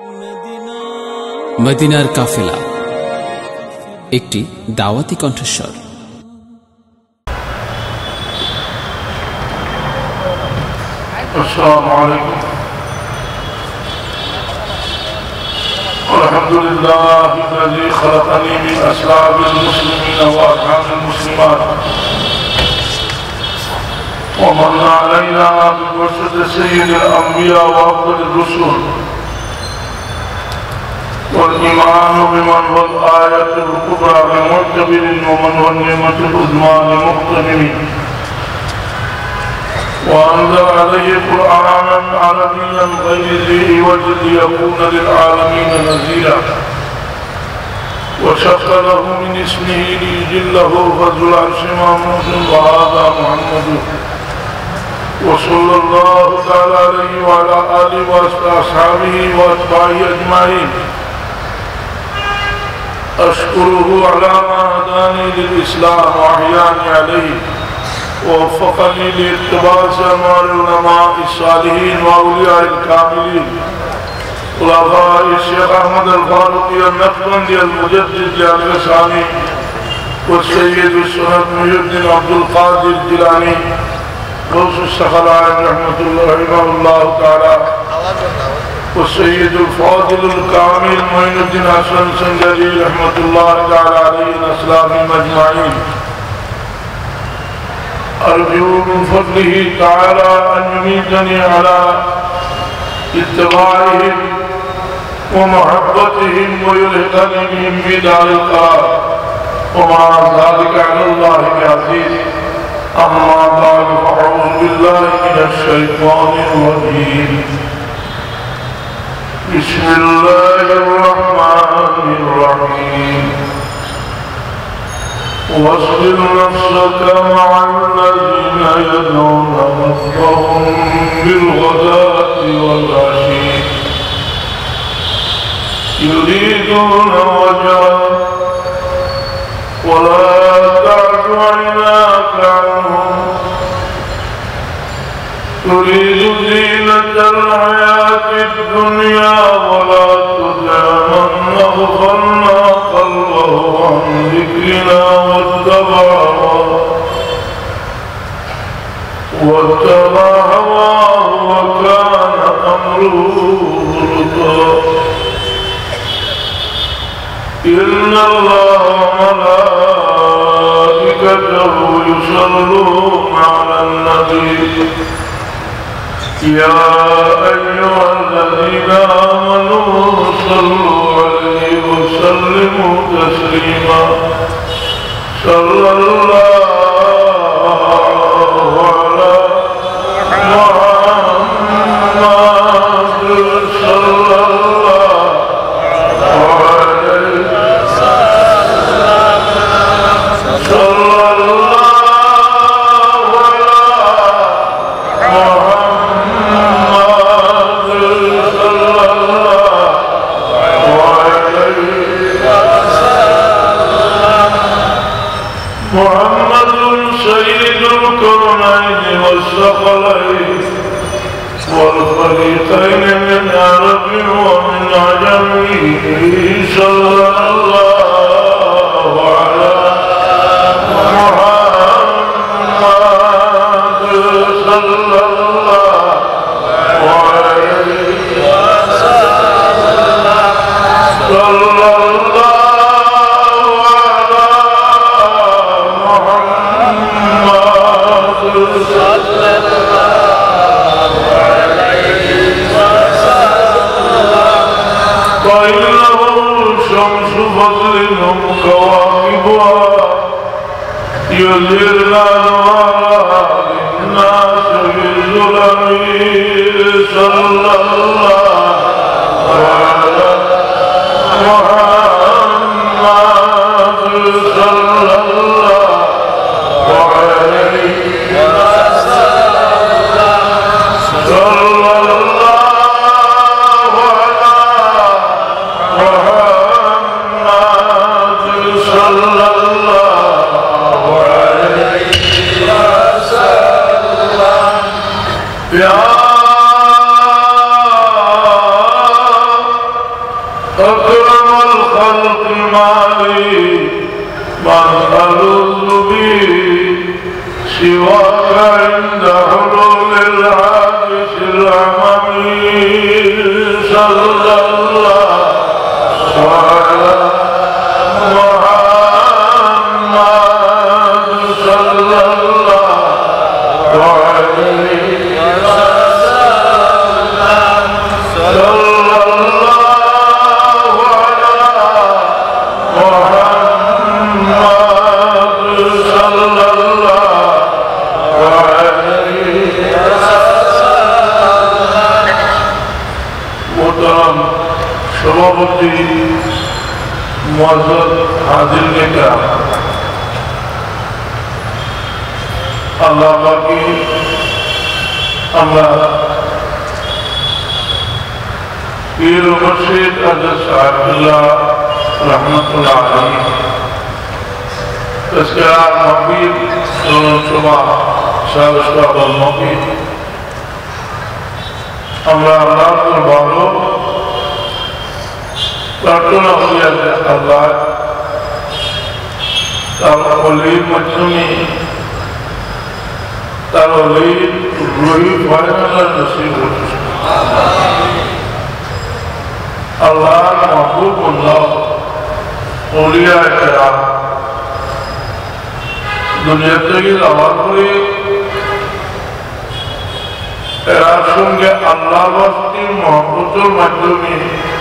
মদিনার কাফেলা একটি দাওয়াতি কণ্ঠস্বর। السلام عليكم. الحمد لله الذي خلقني من أسلاب المسلمين وأرحام المسلمات، ومن علينا ببعثة سيد الأنبياء وأفضل الرسل، والإيمان بمن هو الآية الكبرى لمعتبر ومن هو النعمة العظمى لمقتدر، وأنزل عليه قرآنا عربيا غير ذي عوج ليكون للعالمين نذيرا، وشق له من اسمه ليجله فذو العرش محمود وهذا محمد، وصلى الله تعالى عليه وعلى آله وأصحابه وأتباعه أجمعين. أشكره على ما هداني للإسلام وأحياني عليه، ووفقني لاقتباس أعمال العلماء الصالحين وأولياء الكاملين، خلفاء الشيخ أحمد الفاروقي النقشبندي المجدد للغساني، والسيد السند محي الدين عبد القادر الجيلاني، غوث الثقلين رحمه الله تعالى، والسيد الفاضل الكامل معين الدين حسن سنجري رحمة الله تعالى عليه الأسلام أجمعين. أرجو من فضله تعالى أن يميتني على اتباعهم ومحبتهم ويلحقني بهم في دار القرار، ومع ذلك على الله بعزيز. أما بعد فأعوذ بالله من الشيطان الرجيم. بسم الله الرحمن الرحيم. واصبر نفسك مع الذين يدعون ربهم بالغداة والعشي يريدون وجهه ولا تعد عيناك عنهم تريد زينة الحياة الدنيا ولا تطع من أغفلنا قلبه عن ذكرنا واتبع هواه وكان أمره فرطا. إن الله وملائكته يصلون على النبي يا أيها الذين آمنوا صلوا عليه وسلموا تسليما. صلى الله على محمد صلى الله عليه وسلم. صلى الله على محمد صلى الله عليه وسلم. محمد سيد الكونين والثقلين والفريقين من عرب ومن عجم، صلى الله على محمد صلى الله عليه وسلم. صلى فإنه شمس فضل كواكبها يظهرن أنوارها للناس بالظلم. صلى الله على محمد صلى الله عليه وسلم. صلى الله صلى الله عليه وسلم. يا من ألوذ به سواك عند حلول الحادث العممي صلى الله على محمد صلى الله عليه وسلم صلى الله على محمد صلى الله عليه وسلم محترم সভাপতি মুআজ্জাজ হাজির নেতা আল্লাহ পাকি আমরা পীর মুর্শিদ হযরত সাহেবুল্লাহ রহমাতুল্লাহ আলাইহি তসকিরার মাহফিল সভা সালসাল মাহফিল আমরা আল্লাহর দরবারে প্রার্থনা করি আল্লাহ তার ওলির মাধ্যমে তার ওলির রুহি ফয়সালা নসিব করুন আল্লাহর মাহবুব আল্লাহ ওলিয়া কেরাম দুনিয়া থেকে যাওয়ার পরে এর সঙ্গে আল্লাহ বাস্তির মহব্বতের মাধ্যমে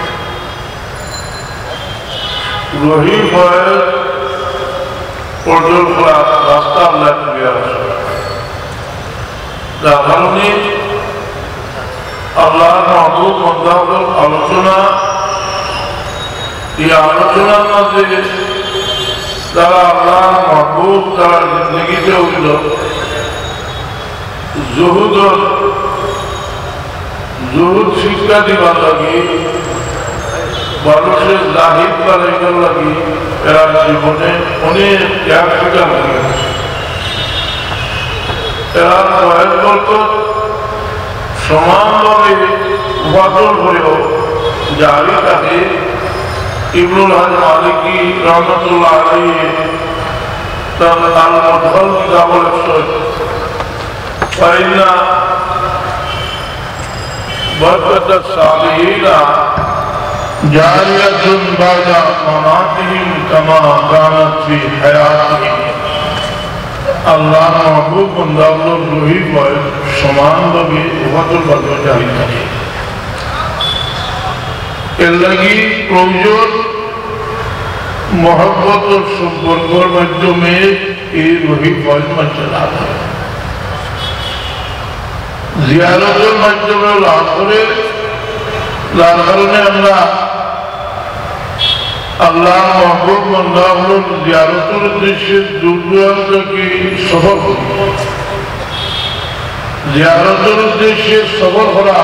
রহি ফয়েজ অর্জন করার রাস্তা আল্লাহ তুলে আসে যার কারণে আল্লাহর মাহবুব বান্দাদের আলোচনা এই আলোচনার মধ্যে যারা আল্লাহর মাহবুব তারা জিন্দগিতে হইল জুহুদ শিক্ষা দিবার লাগে মানুষের জাহিদ বানাইবার লাগে এরা জীবনে অনেক ত্যাগ স্বীকার করে এরা কয়েক বছর সমানভাবে উপার্জন করেও জারি থাকে ইবনুল হজ মালিকি রহমতুল্লাহ আলাইহি তার আল মুদখাল কিতাবুল ইফসাদ ফাইনা বরকতাস সালিহিনা জারিয়াতুন বাদা মামাতিহিম কামা কানাত ফি হায়াতিহিম আল্লাহ মাহবুব বান্দাদের রুহি ফয়েজ সমানভাবে উপার্জন জারি থাকে এর লাগি প্রয়োজন মহব্বত ও সম্পর্কের মাধ্যমে এই রুহি ফয়েজ মাঝে লাভ হয় জিয়ারতের মাধ্যমে লাভ করে যার কারণে আমরা আল্লাহ মাহবুব বান্দাদের জিয়ারতের উদ্দেশ্যে দূর দূরান্ত থেকে সফর করি জিয়ারতের উদ্দেশ্যে সফর করা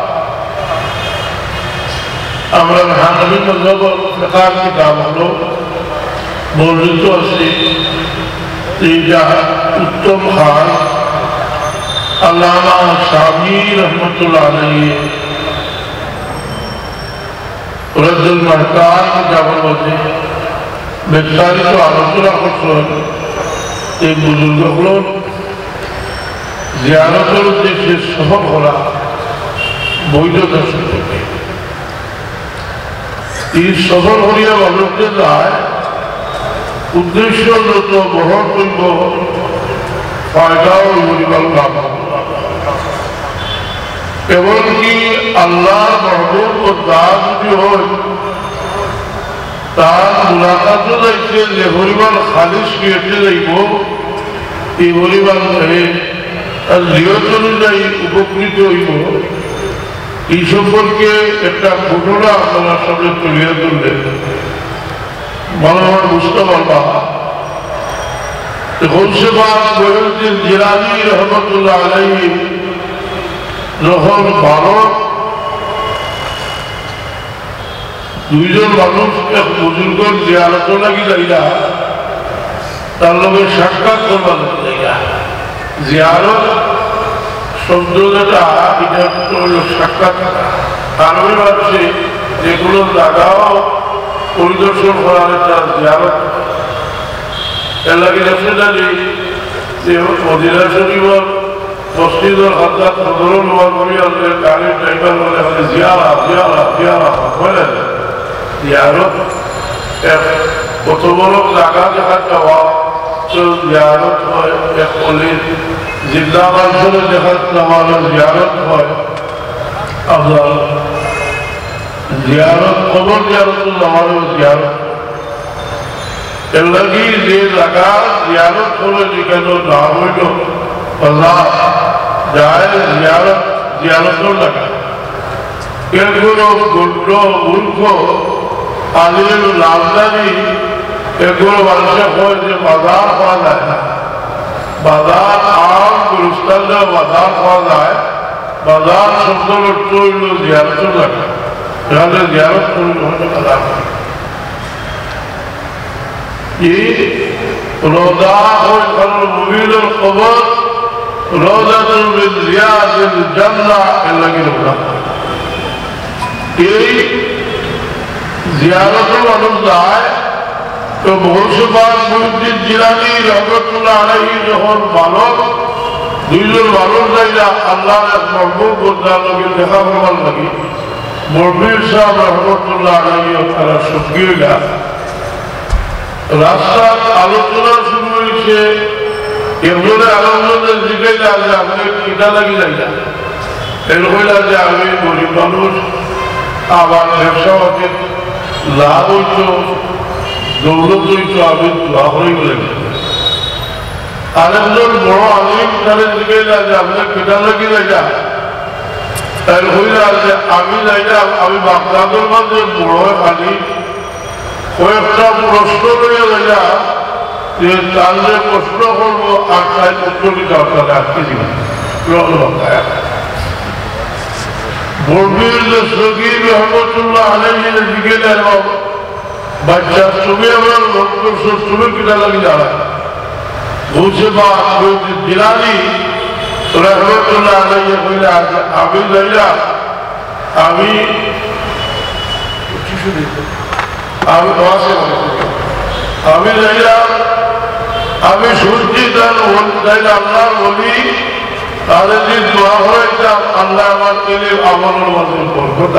আমরা হানাফি মাযহাবের ফিকহ কিতাব হলো বর্ণিত আছে এই উত্তম খান আল্লামা শামী রহমাতুল্লাহ আলাইহি রদ্দুল মাহতার কিতাবের মধ্যে বিস্তারিত আলোচনা করছেন এই বুজুর্গগুলো জিয়ারতের উদ্দেশ্যে সফর করা বৈধতা সম্পর্কে এই সফর করিয়া মানুষকে যায় উদ্দেশ্য যত বহন করব ফায়দাও পরিবার লাভ এমনকি আল্লাহ মাহবুব ও দাস যদি হয় তার মুলাকাত যাইতে যে পরিবার খালিশ কেটে যাইব এই পরিবার তার নিয়ত অনুযায়ী উপকৃত হইব এই সম্পর্কে একটা ঘটনা আপনার সামনে তুলিয়া তুললেন মনোহর বুঝতে পারবা জিলানী রহমতুল্লাহ আলাইহি যখন ভারত দুইজন মানুষ এক বুজুর্গর জিয়ারত লাগি যাইলা তার লগে সাক্ষাৎ করবার যাইলা জিয়ারত শব্দ যেটা এটা হলো সাক্ষাৎ কারণে ভাবছে যেগুলো জায়গাও পরিদর্শন করার একটা জিয়ারত এলাকি রসুলালি যে মদিনা শরীফর মসজিদর হযরত হযরুল ওয়ালিদের গাড়ির ড্রাইভার বলে জিয়ারা জিয়ারা জিয়ারা বলেন জিয়ারত কত বড় জায়গা দেখা যাওয়া তো জিয়ারত হয় এক অলির জিল্লা অঞ্চলে দেখা যাওয়া জিয়ারত হয় আপনার জিয়ারত কবর জিয়ারত আমারও জিয়ারত এর লাগি যে জায়গা জিয়ারত করে যেখানে না হইল বাজার যায় জিয়ারত জিয়ারতও লাগা এগুলো গুন্ড মূর্খ আলির লাভদারি এগুলো মানুষের হয় যে বাজার পাওয়া যায় না বাজার আম গুরুস্থানে বাজার পাওয়া যায় বাজার শব্দ অর্থ হইল জিয়ারতও লাগা এখানে জিয়ারত করিল হয়তো বাজার روضة المبين القبر روضة من رياض الجنة إلا كده এই জিয়ারতের মানুষ যায় তো মুর্শিদাবাদ মুহিউদ্দিন জিলানী রহমতুল্লাহ আলাইহি যখন বালক দুইজন মানুষ যাইরা আল্লাহর এক মহবুব বন্দাকে দেখা করবার লাগি মুরব্বির সাহেব রহমতুল্লাহ আলাইহি তারা সঙ্গীরা রাস্তার আলোচনা শুরু হয়েছে এগুলো আলোচনা জিজ্ঞাসা যে আপনি কিনা লাগি যাইয়া এর হইলা যে আমি গরিব মানুষ আবার ব্যবসা পাতি লাভ হইত দৌলত হইত আমি দোয়া হয়ে গেলেন আরেকজন বড় আলিম তাদের জিজ্ঞাসা যে আপনি কিনা লাগি যাইয়া এর হইলা যে আমি যাইয়া আমি বাগদাদের মাঝে বড় আলিম কয়েকটা প্রশ্ন রয়ে যাইয়া যে তাহলে প্রশ্ন করবো আর তাই উত্তর দিতে আপনারা আজকে দিবেন বর্বীর যে সগীর রহমতুল্লাহ আলাইহির দিকে দেয় বাচ্চা তুমি আমার ভক্ত তুমি কিনা লাগি যারা বুঝে বা জিলানী রহমতুল্লাহ আলাইহি কইলা আমি যাইয়া আমি যাইলাম আমি শুনছি তার আল্লাহর বলি তাহলে যে দোয়া হয়েছিলাম আল্লাহ আমার পেলে আমার মাঝে বরকত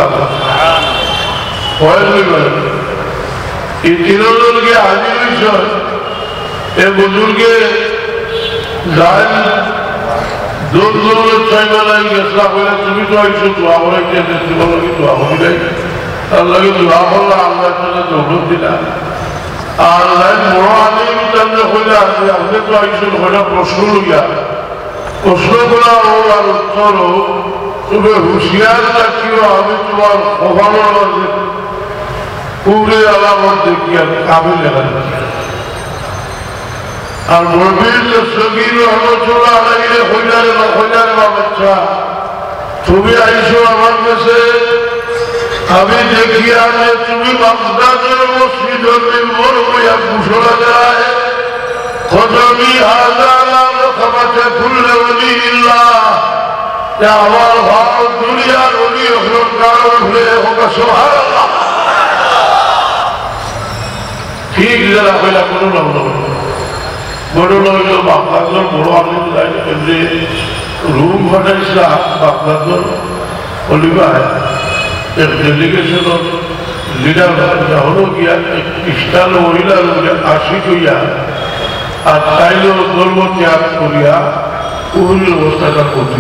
এই তিনজনকে হাজির হয়েছে এ বুজুর্গে যাই দোল ছয়বেলায় গেছিলাম বলে তুমি তো আইছো দোয়া হয়েছে তোমার কি দোয়া হয়ে যায় আল্লাহকে দোয়া করলাম আল্লাহ জন্য দৌলত দিলাম আর বড় আলিম তাহলে হইলে আসবে আপনি তো আইসুন হইলে প্রশ্ন লইয়া প্রশ্ন করা হোক আর উত্তর হোক তুমি হুঁশিয়ার থাকিও আমি তোমার খবরের মাঝে কুবরে আলামত দেখি আমি কাবিল লেখা আর বলবির সগীর রহমতুল্লাহ আলাইহি হইলারে বা বাচ্চা তুমি আইসো আমার কাছে আমি দেখি যে তুমি বাগদাদের মসজিদের মেম্বর হইয়া ঘোষণা দেয় খতমি হাজার খাবাতে খুললে ওলিল্লাহ আমার ভাব দুনিয়ার ওলি হল কারণ হয়ে হোক সুবহানাল্লাহ ঠিক যারা হইলা কোনো লগ্ন বড় লগ্ন বাগদাদের বড় আলিম যে রুম ফাটাইছিলাম বাগদাদের অলিভায় एक डेलीगेशन लीडर हलो गया ख्रिस्टान महिला आशी गया और चाइले धर्म त्याग करिया उहरी अवस्था करते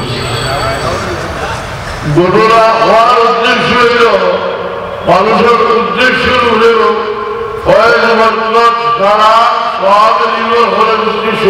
घटना हर उद्देश्य हईल मानुषेर उद्देश्य हलेও सारा सब निर्भर हले उद्देश्य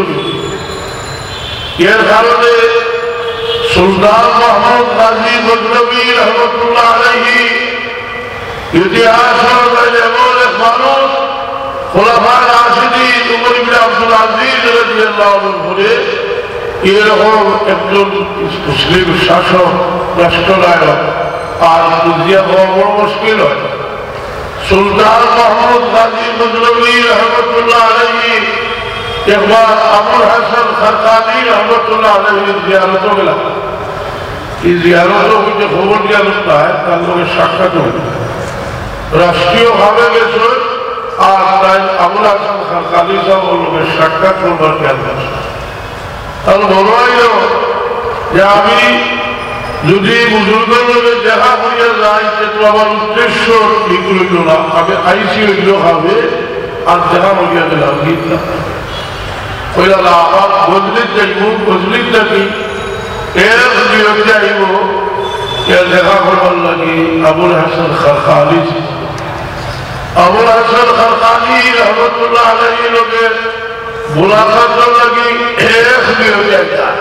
एर कारणे सुल्तान मोहम्मद गाजी गजनवी रहमतुल्लाह अलैहि इतिहास एमन एक मानुष खुलाफाए राशिदीन उमर इब्ने আব্দুল আজিজ রাদিয়াল্লাহু আনহু বলে এরকম একজন মুসলিম শাসক রাষ্ট্রনায়ক আর বুঝিয়া হওয়া বড় মুশকিল হয় সুলতান মোহাম্মদ গাজী গজনবী रहमतुल्लाह अलैहि একবার আবুল হাসান খারকানি रहमतुल्लाह अलैहि জিয়ারত গেল এই জিয়ারত হইতে খবর জিয়ারত হয় তার লগে সাক্ষাৎ হল রাষ্ট্রীয়ভাবে গেছে আর তাই আবুল হাসান খালি সাহেবের লোকে সাক্ষাৎ করবার কেন তাহলে বলো যে আমি যদি বুজুর্গের লোকে দেখা করিয়া যাই তো আমার উদ্দেশ্য ঠিক রইল না, আমি আইসি হইল হবে আর দেখা করিয়া গেলাম গীত না ওই দাদা আবার বদলিত যাইব, বদলিতটা কি এর বিরুদ্ধে আইব দেখা করবার লাগে আবুল হাসান খালি আবুল হাসান খালি রহমতুল্লাহ আলাইহি লোকে মুলাকাতের লাগি এক বিরুদ্ধে যায়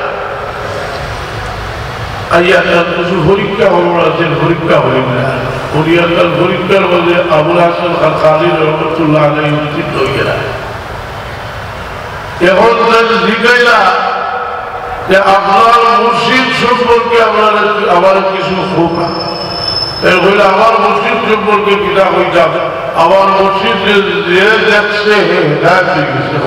আইয়াটার কিছু পরীক্ষা হল আছে, পরীক্ষা হইল না পরিয়াটার পরীক্ষার মধ্যে আবুল হাসান খালি রহমতুল্লাহ আলাইহি উচিত হয়ে গেল। এখন জিজ্ঞাসা যে আপনার মুর্শিদ সম্পর্কে আমার কিছু হোক বলে আমার মুর্শিদ সম্পর্কে পিতা হয়ে যাবে, আমার মুর্শিদ যে দেখছে হেদায়েত হয়ে গেছে।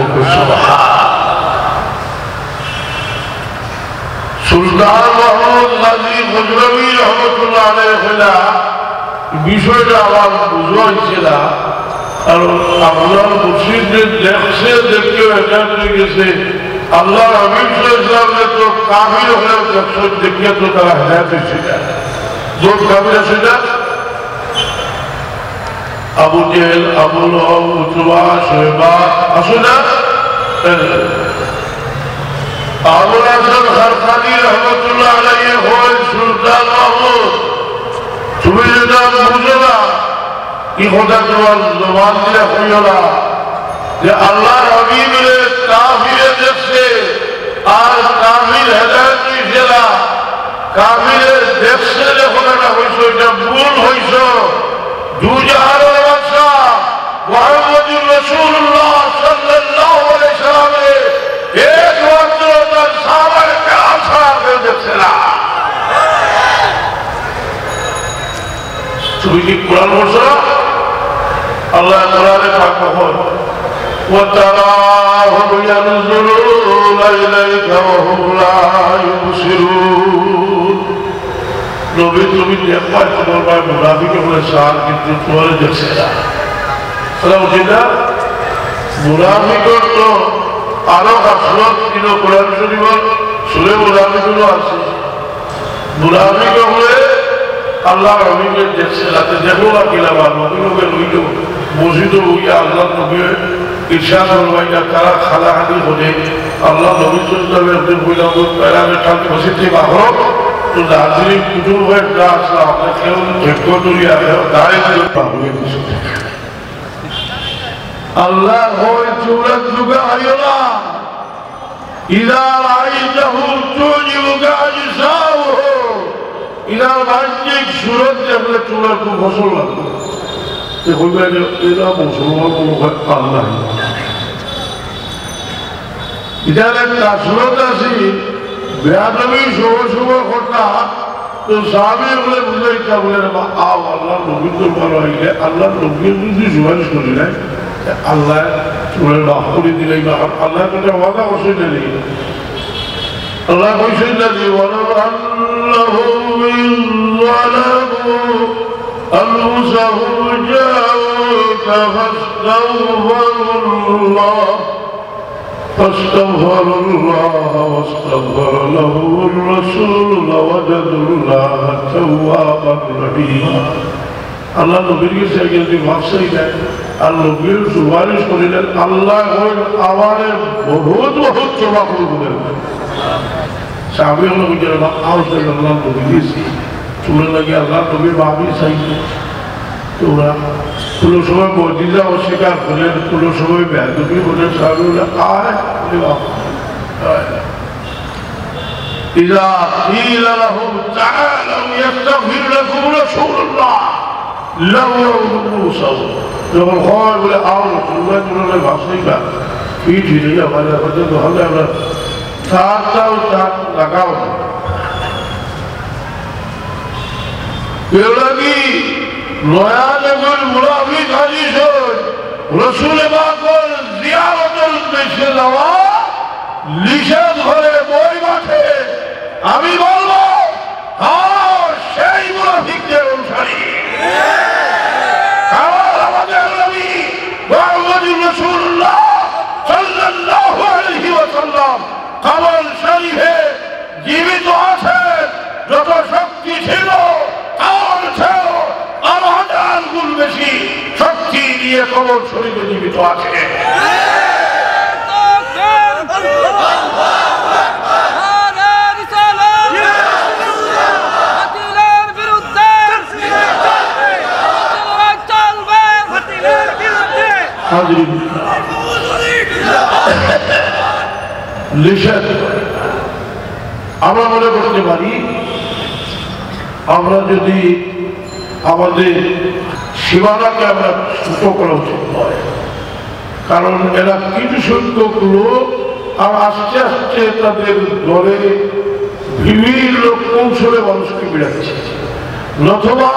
সুলতান মোহাম্মদ গাজী ফজলভী রহমতুল্লাহ আলাইহি বিষয়টা আমার বুঝা হয়েছে না, কারণ আপনার মুর্শিদ যে দেখছে দেখতে হেদায়েত হয়ে গেছে, আল্লাহ হাবিব সাল্লাল্লাহু আলাইহি তো কাফির হলেও দেখছে দেখে তো তারা হেদায়েত হয়েছে না। দোষ কাফির আছে না, Abu Jahl, Abu Lahab, Utba, Shaiba আছে না। আবুল হাসান খারখানি রহমতুল্লাহ আলাইহি হয় সুলতান মাহমুদ, তুমি যেটা বুঝো না কি কথা তোমার জবান দিয়ে হইও না যে আল্লাহ হাবিবের কাফিরে দেখছে আর কাফির হেদায়েত হইছে না, কাফিরের দেখছে যে কথাটা হইছে এটা ভুল হইছ। দুজাহানের বাদশা মুহাম্মদুর রাসূলুল্লাহ সাল্লাল্লাহু আলাইহি সাল্লামের একমাত্র তার সাহাবায়ে কেরাম ছাড়া কেউ দেখছে না। তুমি কি কোরআন পড়ছো? আল্লাহ কোরআনে পাক কখন وَتَرَاهُمْ يَنْظُرُونَ إِلَيْكَ وَهُمْ لَا يُبْصِرُونَ নবী তুমি দেখবা তোমার ভাই মুনাফিকে বলে সার কিন্তু তোমার দেখছে না। উচিত না মুনাফিকর তো আরো আসলত ছিল কোরআন শরীফের সুরে মুনাফিকগুলো আছে। মুনাফিক হলে আল্লাহ নবীকে দেখছে রাতে দেখো না কিনা বা নবীকে রইল মসজিদ হইয়া আল্লাহ নবী ইরশাদ হইয়া তারা খালাহানি হলে আল্লাহ নবী সাল্লাল্লাহু আলাইহি ওয়াসাল্লাম প্যারামে কাল মসজিদে বাহর তো দার্জিলিং কুতুব হয়ে যা আসলে আমরা কেউ ঠেক্কো দরিয়া দাঁড়িয়ে পাবলিক আল্লাহ হয় চূড়াত যুগে আইও না ইদা রাইতাহু তুজিবুকা আজসাহু ইদা বাহ্যিক সুরত দেখলে চূড়ার খুব ফসল লাগবে এরা মুসলমান আল্লাহ ইটার একটা সুরত আছে বেয়াদবি শুভ শুভ কথা তো সাহাবী বলে বুঝাইতা বলে আও আল্লাহ নবী তো ভালো হইলে আল্লাহ নবী যদি সুপারিশ করি নাই আল্লাহ চূড়ার মাফ করে দিলে আল্লাহ একটা ওয়াদা করছে না আল্লাহ কইছেন না যে ওয়ালাউ আন্নাহুম যালামু أنفسهم جاءوك فاستغفروا الله واستغفر لهم الرسول لوجدوا الله توابا رحيما আল্লাহ নবীর কাছে যদি মাফসাই দেয় আর নবীর সুপারিশ করিলেন আল্লাহ আমাদের বহুত বহুত ক্ষমা করে দিলেন। সাহাবী হলো বুঝলেন আল্লাহ নবী দিয়েছি চুলে লাগে আল্লাহ নবী ভাবি চাইছে তোরা কোনো সময় মসজিদে অস্বীকার করলেন, কোনো সময় বেয়াদবি বলেন সাহাবী বলে আয় إذا قيل لهم تعالوا يستغفر لكم رسول الله لووا رؤوسهم যখন হয় বলে আও রসুল্লাহ চুলে ভাবছেই বা কি ঝিলে আমাদের পর্যন্ত হলে আমরা চারটাও চার লাগাও এলাকি নয়ানগর মুনাফিক হাদিস রসুল পাকের জিয়ারতের উদ্দেশ্যে যাওয়া নিষেধ করে বই মাঠে আমি বলবো সেই মুনাফিকদের অনুসারী কারণ আমাদের নবী কবর শরীফে জীবিত আছে। আমরা মনে করতে পারি আমরা যদি আমাদের সীমানাকে আমরা ছোট করা উচিত নয়, কারণ এরা কিছু সংখ্যক লোক আর আস্তে আস্তে তাদের দলে বিভিন্ন কৌশলে মানুষকে বিড়াচ্ছে। অথবা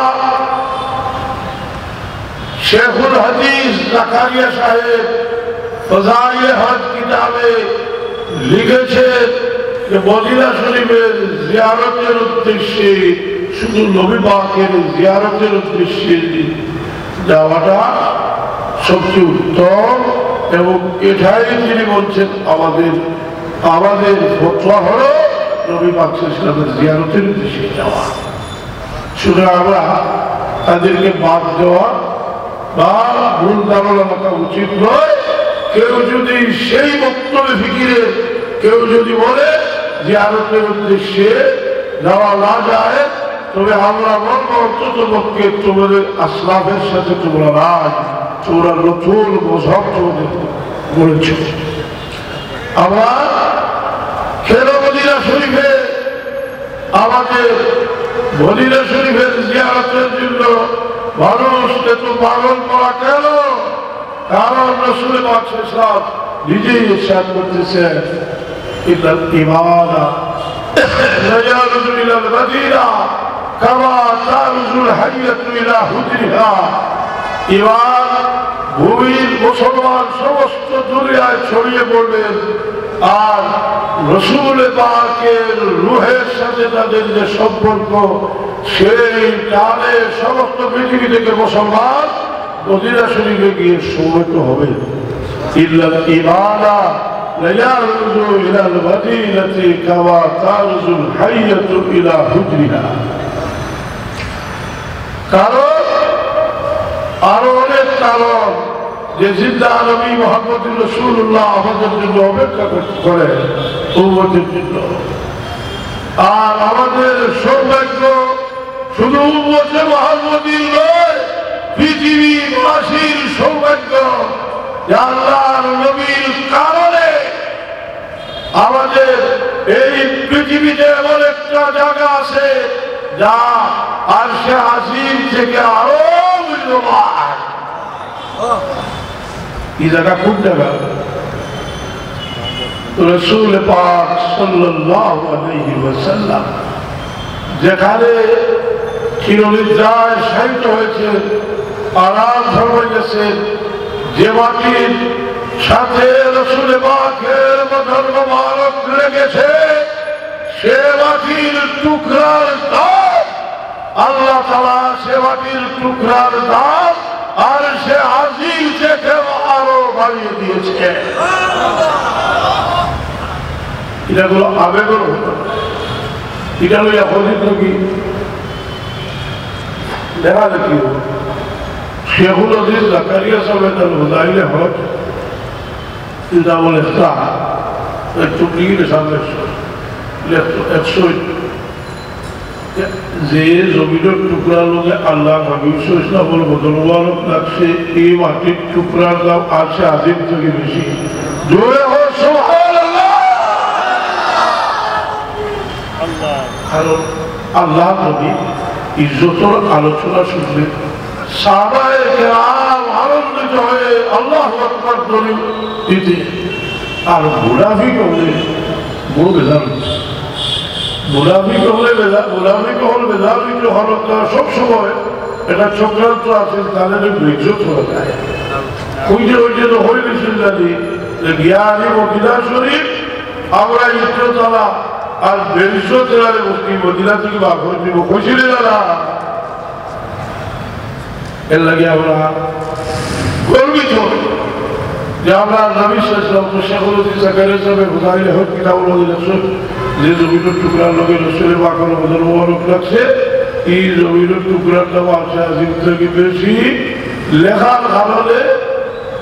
শেখুল হাদিস জাকারিয়া সাহেব ফজাইলে হজ কিতাবে লিখেছেন যে মদিনা শরীফের জিয়ারতের উদ্দেশ্যে, শুধু নবী পাকের জিয়ারতের উদ্দেশ্যে যাওয়াটা সবচেয়ে উত্তম, এবং এটাই তিনি বলছেন আমাদের ফতোয়া হলো নবী পাক সাল্লাল্লাহু আলাইহি ওয়াসাল্লামের জিয়ারতের উদ্দেশ্যে যাওয়া। সুতরাং আমরা তাদেরকে বাদ দেওয়া বা ভুল ধারণা রাখা উচিত নয়। কেউ যদি সেই বক্তব্য ফিকিরে কেউ যদি বলে জিয়ারতের উদ্দেশ্যে যাওয়া না যায়, তবে আমরা বলবো অন্তত পক্ষে তোমাদের আসলাফের সাথে তোমরা রাজ, তোমরা নতুন মযহাব তোমাদের বলেছ। আমরা কেন মদিনা শরীফে আমাদের মদিনা শরীফের জিয়ারতের জন্য মানুষ এত পাগল করা কেন? কারণ রাসূল পাক সাল্লাল্লাহু আলাইহি ওয়াসাল্লাম নিজেই ইরশাদ করতেছেন ইল্লাল ইবাদা লা ইয়ারজু ইলাল মাদিনা কামা তারজুল হাইয়াতু ইলা হুজরিহা। ইমান ভূমির মুসলমান সমস্ত দুনিয়ায় ছড়িয়ে পড়বেন, আর রাসূল পাকের রূহের সাথে তাদের যে সম্পর্ক, সেই টানে সমস্ত পৃথিবী থেকে মুসলমান মদিনা শরীফে গিয়ে সমবেত হবে। ইল্লাল ইমানা লা ইয়ারজু ইলাল মাদিনাতি কামা তারজুল হাইয়াতু ইলা হুজরিহা। কারণ আরো অনেক কারণ যে জিন্দা নবী মুহাম্মদ রাসূলুল্লাহ আমাদের জন্য অপেক্ষা করে উম্মতের জন্য। আর আমাদের সৌভাগ্য শুধু উম্মতে মুহাম্মদীর নয়, পৃথিবীবাসীর সৌভাগ্য যে আল্লাহর নবীর কারণে আমাদের এই পৃথিবীতে এমন একটা জায়গা আছে যা আরশে আজিম থেকে আরো মূল্যবান। এই জায়গা কোন জায়গা? রাসূল পাক সাল্লাল্লাহু আলাইহি ওয়াসাল্লাম যেখানে চিরনিদ্রায় শায়িত হয়েছে, আরাম ধরে গেছে, যে মাটির সাথে রাসূল পাকের বদন মোবারক লেগেছে, সে মাটির টুকরার দাম আল্লাহ তাআলা, সে মাটির টুকরার দাম আর সে আজিম থেকে আরো বাড়িয়ে দিয়েছে। এটা হলো আবেগের হতো, এটা হলো হদিত কি দেখা দেখি শেখুল হাদিস জাকারিয়া সাহেব তার হুদাইলে হজ কিতাবুল ইফতাহ একটু লিখে সামনে 100 যে জমিনের টুকরা লোকে আল্লাহ হাবিব সাল্লাল্লাহু আলাইহি ওয়াসাল্লাম মোবারক লাগছে, এই মাটির টুকরার দাম আছে আজিম থেকে বেশি। জোরে হো সুবহানাল্লাহ। কারণ আল্লাহ নবী ইজ্জতের আলোচনা শুনলে সাহাবায়ে কেরাম আনন্দিত হয়ে আল্লাহু আকবার বলে দিতে, আর মুনাফিক হলে বড় বেজার হচ্ছে। মুনাফিক হলে বেজার হলতা সবসময় এটা চক্রান্ত আছে, তাদের ইজ্জত হয়ে যায়। ওই যে তো হয়ে গেছিল জানি যে জ্ঞানী মদিনা শরীফ আমরা ইজ্জত আলা আর বেইজ্জত এলারে মুসলিম মদিনা থেকে বার করে দিব খুশিলে যারা। এর লাগে আমরা গর্বিত যে আমরা নবী সাল্লাল্লাহু আলাইহি ওয়াসাল্লাম শেখুল হাদিস জাকারিয়া সাহেব হুদাইলে হক কিতাবুল রাসূল যে জমিনের টুকরার লোকের রাসূলের পাকের বদন মোবারক লাগছে, এই জমিনের টুকরার দাম আরশে আজিম থেকে বেশি। লেখার কারণে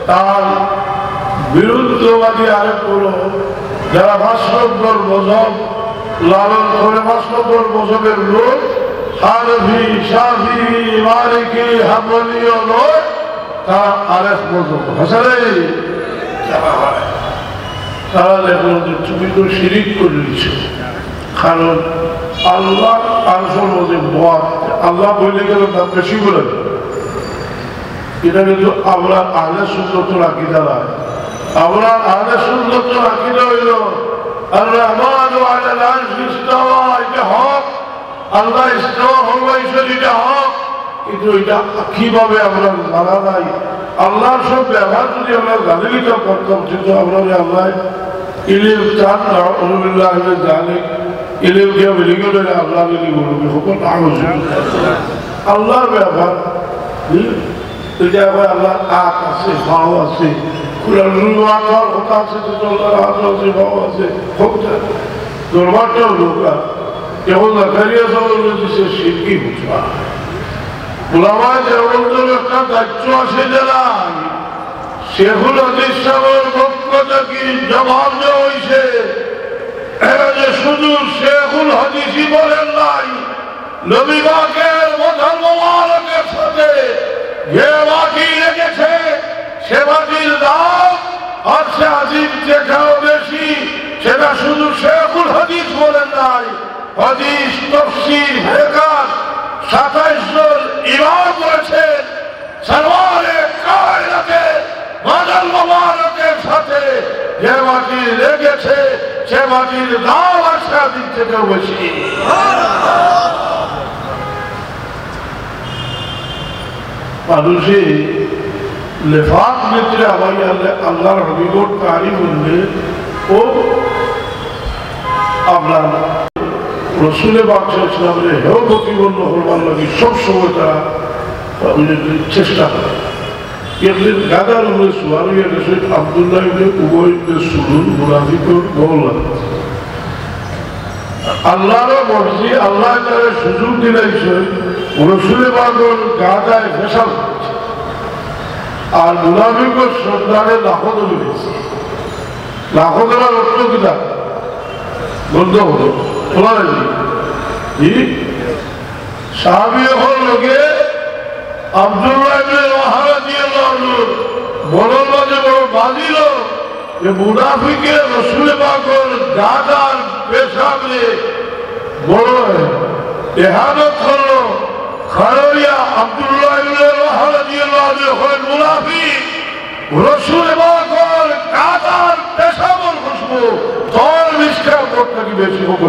তার বিরুদ্ধবাদী আরেক হলো যারা ৫০ মযহব লালন করে, ৫০ মযহবের লোক, হানফি, শাফিঈ, মালিকি, হাম্বলী নয়, তারা আরেক মযহব হাসানে যারা হয় তারা দেখলো যে তুমি তো শিরিক করে দিচ্ছ। কারণ আল্লাহ আরশের মধ্যে বদ, আল্লাহ বলে গেল না, বেশি বলে। এটা কিন্তু আমরা আহলে সুন্নতের আকীদা নয়। আমরা আহলে সুন্নতের আকীদা হইল আর রহমান আলাল আরশি ইস্তাওয়া, এটা হক। আল্লাহ ইস্তাওয়া হইছে, এটা হক। কিন্তু এটা কিভাবে আমরা জানা নাই। আল্লাহর সব ব্যবহার যদি আমরা জানি নিতে পারতাম, কিন্তু আমরা আল্লাহ ইলিম চান না, আলহামদুলিল্লাহ জানে ইলিম দিয়ে বেরিয়ে গেলে আল্লাহ বেরিয়ে বলবে সকল আল্লাহর ব্যবহার। এটা আবার আল্লাহ আখ আছে, ভাও আছে, কথা আছে, আছে, ভাও আছে, দরবারটাও লোকা যেমন জাকারিয়া সাহেব সে শিরকি বুঝবা। ওলামায়ে দেওবন্দের একটা দায়িত্ব আছে যারা শেখুল হাদিস সাহেবের পক্ষ থেকে জবাব দেওয়া হয়েছে, এরা যে শুধু শেখুল হাদিসই বলেন নাই, নবী পাকের মধুর মোবারকের সাথে যে মাটি লেগেছে সে মাটির দাম আর সে আজিম থেকেও বেশি, সেটা শুধু শেখুল হাদিস বলেন নাই, হাদিস তাফসীর ফিকহ ২৭ জন ইমাম বলেছেন সরওয়ারে কায়নাতের মধুর মোবারকের সাথে যে মাটি লেগেছে সে মাটির দাম আর সে আজিম থেকেও বেশি। মানুষে লেফাক ভিতরে আবার আল্লাহর হাবিবর তারিফ বললে ও আপনার রসুলের বাদশাহ ইসলামের হেও প্রতিবন্ধ করবার লাগে সবসময় তারা চেষ্টা করে। একদিন গাদার উপরে সোয়ার হইয়া গেছে আব্দুল্লাহ ইবনে উবাই ইবনে সুলুল মুনাফিকের মওলা। আল্লাহরও মর্জি, আল্লাহ তারে সুযোগ দিলাইছে রসুলের বাদর গাদায় ফেসাল করছে, আর মুনাফিকের সন্ধানে লাখো ধরে গেছে। লাখো ধরার অর্থ কিনা বন্ধ হলো খোলা নাকি সাহাবী হল লোকে আব্দুল্লাহ ইবনে রাওয়াহা রাদিয়াল্লাহু আনহু বড়র মাঝে বড় বাজিল যে মুনাফিকে রসুলের বাদর গাদার পেশাবে বড় ইহানত করলো। খারইয়া আব্দুল্লাহ ইবনে রাওয়াহা রাদিয়াল্লাহু আনহু হলেন মুনাফিক, রসুলের বাদর গাদার পেশাবর খুশবু তোর মিষ্টার করতে কি বেশি হোক।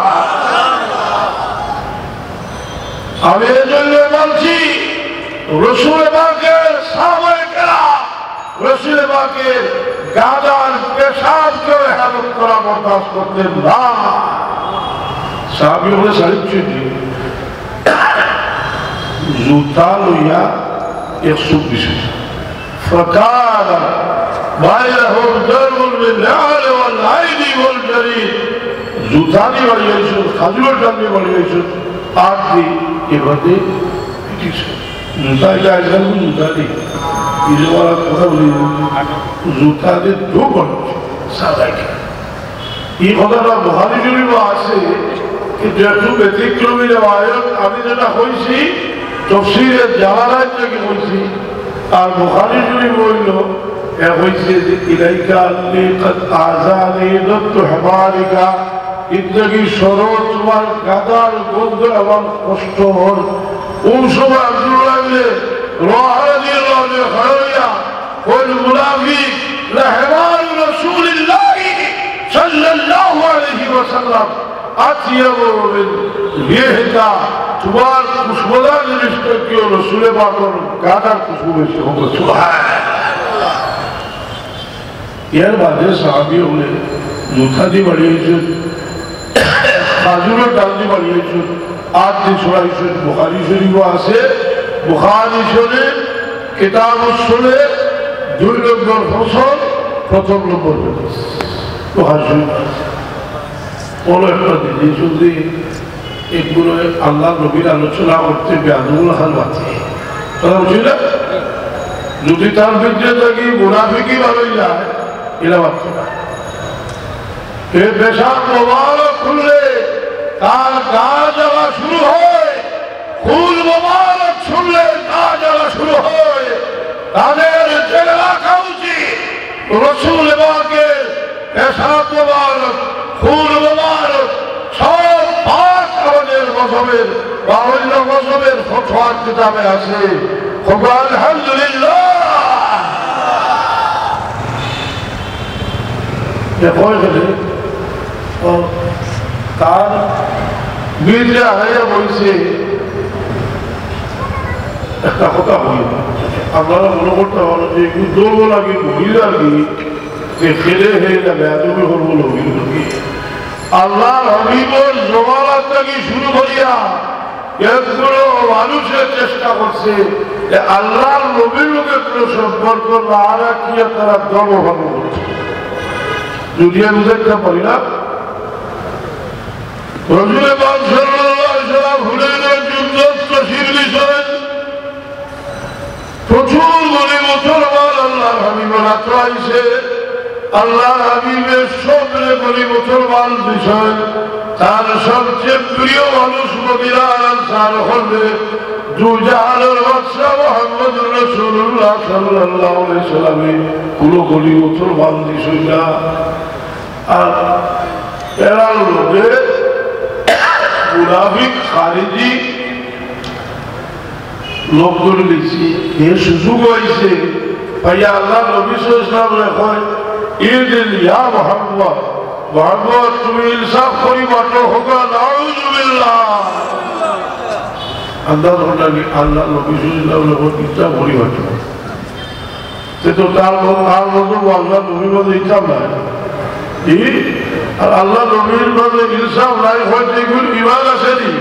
আমি এই জন্য বলছি রসুল পাকের সাহাবায়ে কেরাম রসুল পাকের গাদার পেশাবকে হেফাজত করা বরদাস্ত করতেন না। সাহাবী বলে সাহিত্য জুতা লইয়া ১২০ فكان بينهم درب بالنعل والعين والجريد। জুতানি বাড়িয়েছে, খাজুরের টানি বাড়িয়েছে, আর দি এবারে জুতা এটা আজকাল জুতা নেই ইলেওয়ালা কথা বলি জুতা দিয়ে দো বাড়ছে সাদাইকে। এই কথাটা বুখারী শরীফে আছে, কিন্তু একটু ব্যতিক্রমী রিওয়ায়াত। আমি যেটা হয়েছি তাফসীরে জালালাইন থেকে হয়েছি, আর বুখারী শরীফ হইল হয়েছে যে ইলাইকা আল্লি কদ আযানি দত্ত হিমারিকা, ইত্যাদি সরল তোমার গাদার গন্ধ আমার কষ্ট হল। ওই সময় আব্দুল্লাহ ইবনে রাওয়াহা রাদিয়াল্লাহু আনহু খারাইয়া ওই মুনাফিক লাহমান রাসূলুল্লাহ সাল্লাল্লাহু আলাইহি ওয়াসাল্লাম আতিয়াবু মিন রিহতা, তোমার খুশবুদার জিনিসটা কি রাসূলের পাকের গাদার খুশবু বেশি হবে। সুবহানাল্লাহ। এর বাদে সাহাবী হলে জুতা দিয়ে বাড়িয়েছে, খাজুরের ডাল দিয়ে বাড়িয়েছে, আর দিয়ে ছড়াইছে। বুখারী শরীফও আছে, বুখারী শরীফ কিতাবুস সুন্নাহ ২ নম্বর ফসল ১ম নম্বর হাদিস। বুখারী শরীফ বড় একটা জিনিস যদি এগুলো আল্লাহ নবীর আলোচনা করতে বেআদবুল হাল বাঁচে কথা বুঝি না। যদি তার ভিতরে থাকি মুনাফিকই ভালোই যায়, এরা ভাবছে না। এ পেশাব মোবারক খুললে তার গা জ্বালা শুরু হয়, ফুল মোবারক শুনলে গা জ্বালা শুরু হয়, তাদের জেনে রাখা উচিত রসুল পাকের পেশাব মোবারক, ফুল মোবারক সব পাক আমাদের মজহবের বা অন্য মজহবের ফতোয়ার কিতাবে আছে। আলহামদুলিল্লাহ। তার বীররা হাইয়া বলছে একটা কথা বলি, আপনারা মনে করতে পারেন যে একটু দৌড় লাগে বহির আর কি খেলে হয়ে যাবে এতগুলো করবো লবির কি আল্লাহ হবিবর জমানার থেকে শুরু করিয়া এগুলো মানুষের চেষ্টা করছে আল্লাহর নবীর লোকে কোনো সম্পর্ক না রাখিয়া তারা ধর্মভঙ্গ করছে। যদি আমি বুঝতে পারি না রসুলের পাক সাল্লাল্লাহু আলাইহি ওয়াসাল্লাম হুনাইনের যুদ্ধ তশরিফ দিয়েছেন, প্রচুর গরিব মুসলমান আল্লাহর হাবিবের হাতে আইছে, আল্লাহর হাবিবের সবরে গরিব মুসলমান দিয়েছেন। তার সবচেয়ে প্রিয় মানুষ মদিনার আনসার হলে দুজাহানের বাদশাহ মুহাম্মদুর রাসূলুল্লাহ সাল্লাল্লাহু আলাইহি ওয়াসাল্লাম কোন গরিব মুসলমান দিয়েছেন না। আর এরা লোকে মুনাফিক খারিজি লোকগুলো দিচ্ছি এ সুযোগ হয়েছে ভাইয়া আল্লাহ নবী সাল্লাল্লাহু আলাইহি ওয়াসাল্লাম ঈদিল ইয়া মুহাম্মদ, মুহাম্মদ তুমি ইনসাফ করিবা তো হোকা নাউযুবিল্লাহ। আন্দাজ হলো কি আল্লাহ নবী সাল্লাল্লাহু আলাইহি ওয়াসাল্লাম ইনসাফ করিবা তো তার মতো আল্লাহ নবীর মধ্যে ইনসাফ নাই, আর আল্লাহ নবীর মধ্যে ইনসাফ নাই হয়তো এগুলো ইমান আসেনি।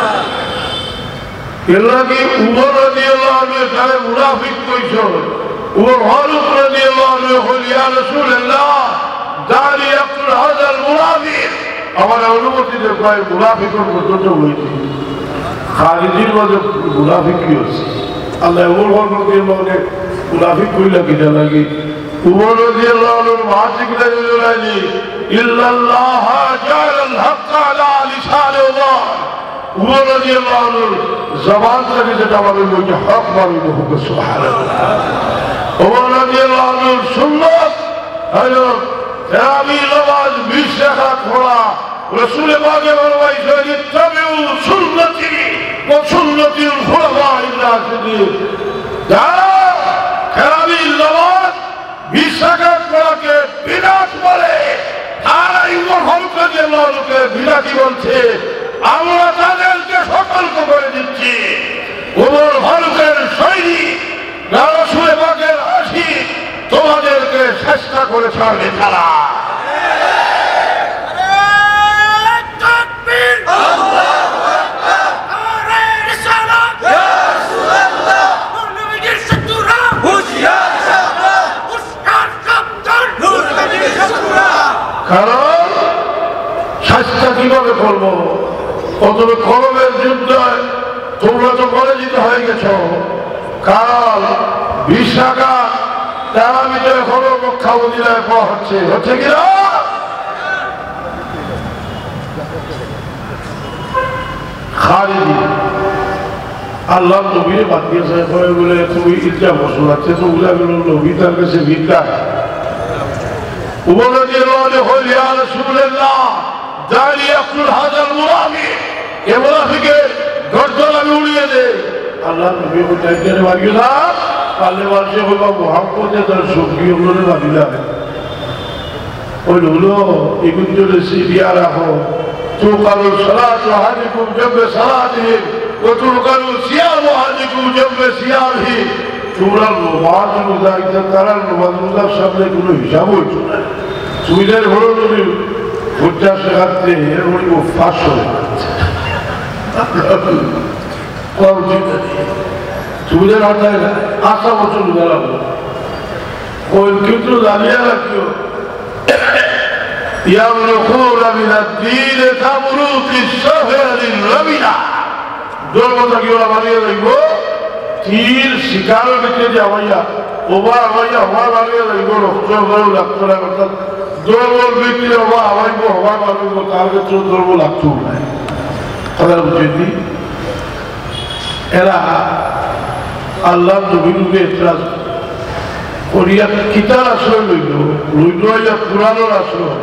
এগুলা কি উমর রাদিয়াল্লাহু আনহু তারে মুনাফিক কইছো, উমর ফারুক রাদিয়াল্লাহু আনহু কইল ইয়া রাসূলুল্লাহ দানি ইয়াকুল হাযাল মুনাফিক, আমার অনুমতিতে কয় মুনাফিকের পর্যন্ত হইছে। খারিজির মধ্যে মুনাফিক কি হচ্ছে আল্লাহ উমর ফারুক রাদিয়াল্লাহু মুনাফিক কইলা কিনা লাগে। উমর রাদিয়াল্লাহু আনহু মাসিক দাইলানি ইল্লাল্লাহ জাআলাল হক আলা লিসানি উমর, উমর রাদিয়াল্লাহু আনহু জবান থেকে যেটা বলে ওইটা হক বলে হুকুম সুবহানাল্লাহ। উমর রাদিয়াল্লাহু আনহু সুন্নাত হলো তারাবি নামাজ 20 রাকাত পড়া, রাসূল পাকে ফরমাইছেন ইত্তাবিউ সুন্নতি ওয়া সুন্নাতিল খুলাফায়ে রাশিদিন। যারা তারাবি নামাজ 20 রাকাত পড়াকে বিদআত বলে আর উমর ফারুক রাদিয়াল্লাহু আনহুকে বিদআতি বলছে, আমরা তাদেরকে সতর্ক করে দিচ্ছি উমর ফারুকের সৈনিক রাসূল পাকের আশিক তোমাদেরকে চেষ্টা করে ছাড়বে তারা। কারণ চেষ্টা কিভাবে করবো, প্রথমে কলমের যুদ্ধ তোমরা তো করে দিতে হয়ে গেছ, কাল 20 টাকা তারা ভিতরে এখনো রক্ষা মদিনায় পাওয়া হচ্ছে কিনা। খারিজি আল্লাহ নবী বাদ দিয়েছে বলে তুমি ইচ্ছা বসু আছে তো উলা গেল নবী তার কাছে ভিক্ষা। উমর রাদিয়াল্লাহু আনহু কইল ইয়া রাসূলুল্লাহ দানি ইয়াকুল হাযাল মুনাফিক, এ মুনাফিকের গর্দন আমি উড়িয়ে দেই। আল্লাহ নবী বলতেন বাগিলা পালে বলছে বাবা মুহাম্মদে তার সঙ্গী হলো বাগিলা ওই হলো এগুলো সিরিয়া রাখো তো কারো সালাত হাদিকুম জবে সালাতিহি ও তো কারো সিয়াম হাদিকুম জবে সিয়ামহি। তোমরা নামাজ রোজা এটা তারা নামাজ রোজার সামনে কোনো হিসাব হইতো না। সুবিধার হলো যদি 50 টাকাতে এর বলি ও 500 সুবিধার হাতায় আশা বছর গেলাম ওই কিন্তু জানিয়ে রাখিও يمرقون من الدين كمروق الشهر الربيع। دور কথা কি ওরা বানিয়ে রাখবো তীর শিকার দিকে যে আমাইয়া ওবা আমাইয়া হওয়া লাগে লাগব রক্ত হয়েও লাগতো না অর্থাৎ দৌড় বিক্রি হওয়া আমাইব হওয়া লাগব তার ক্ষেত্রে দৌড় লাগতো নাই কথা বুঝেছি এরা আল্লাহ নবীকে এতরাজ করিয়া কিতার আশ্রয় লইল কোরআনের আশ্রয়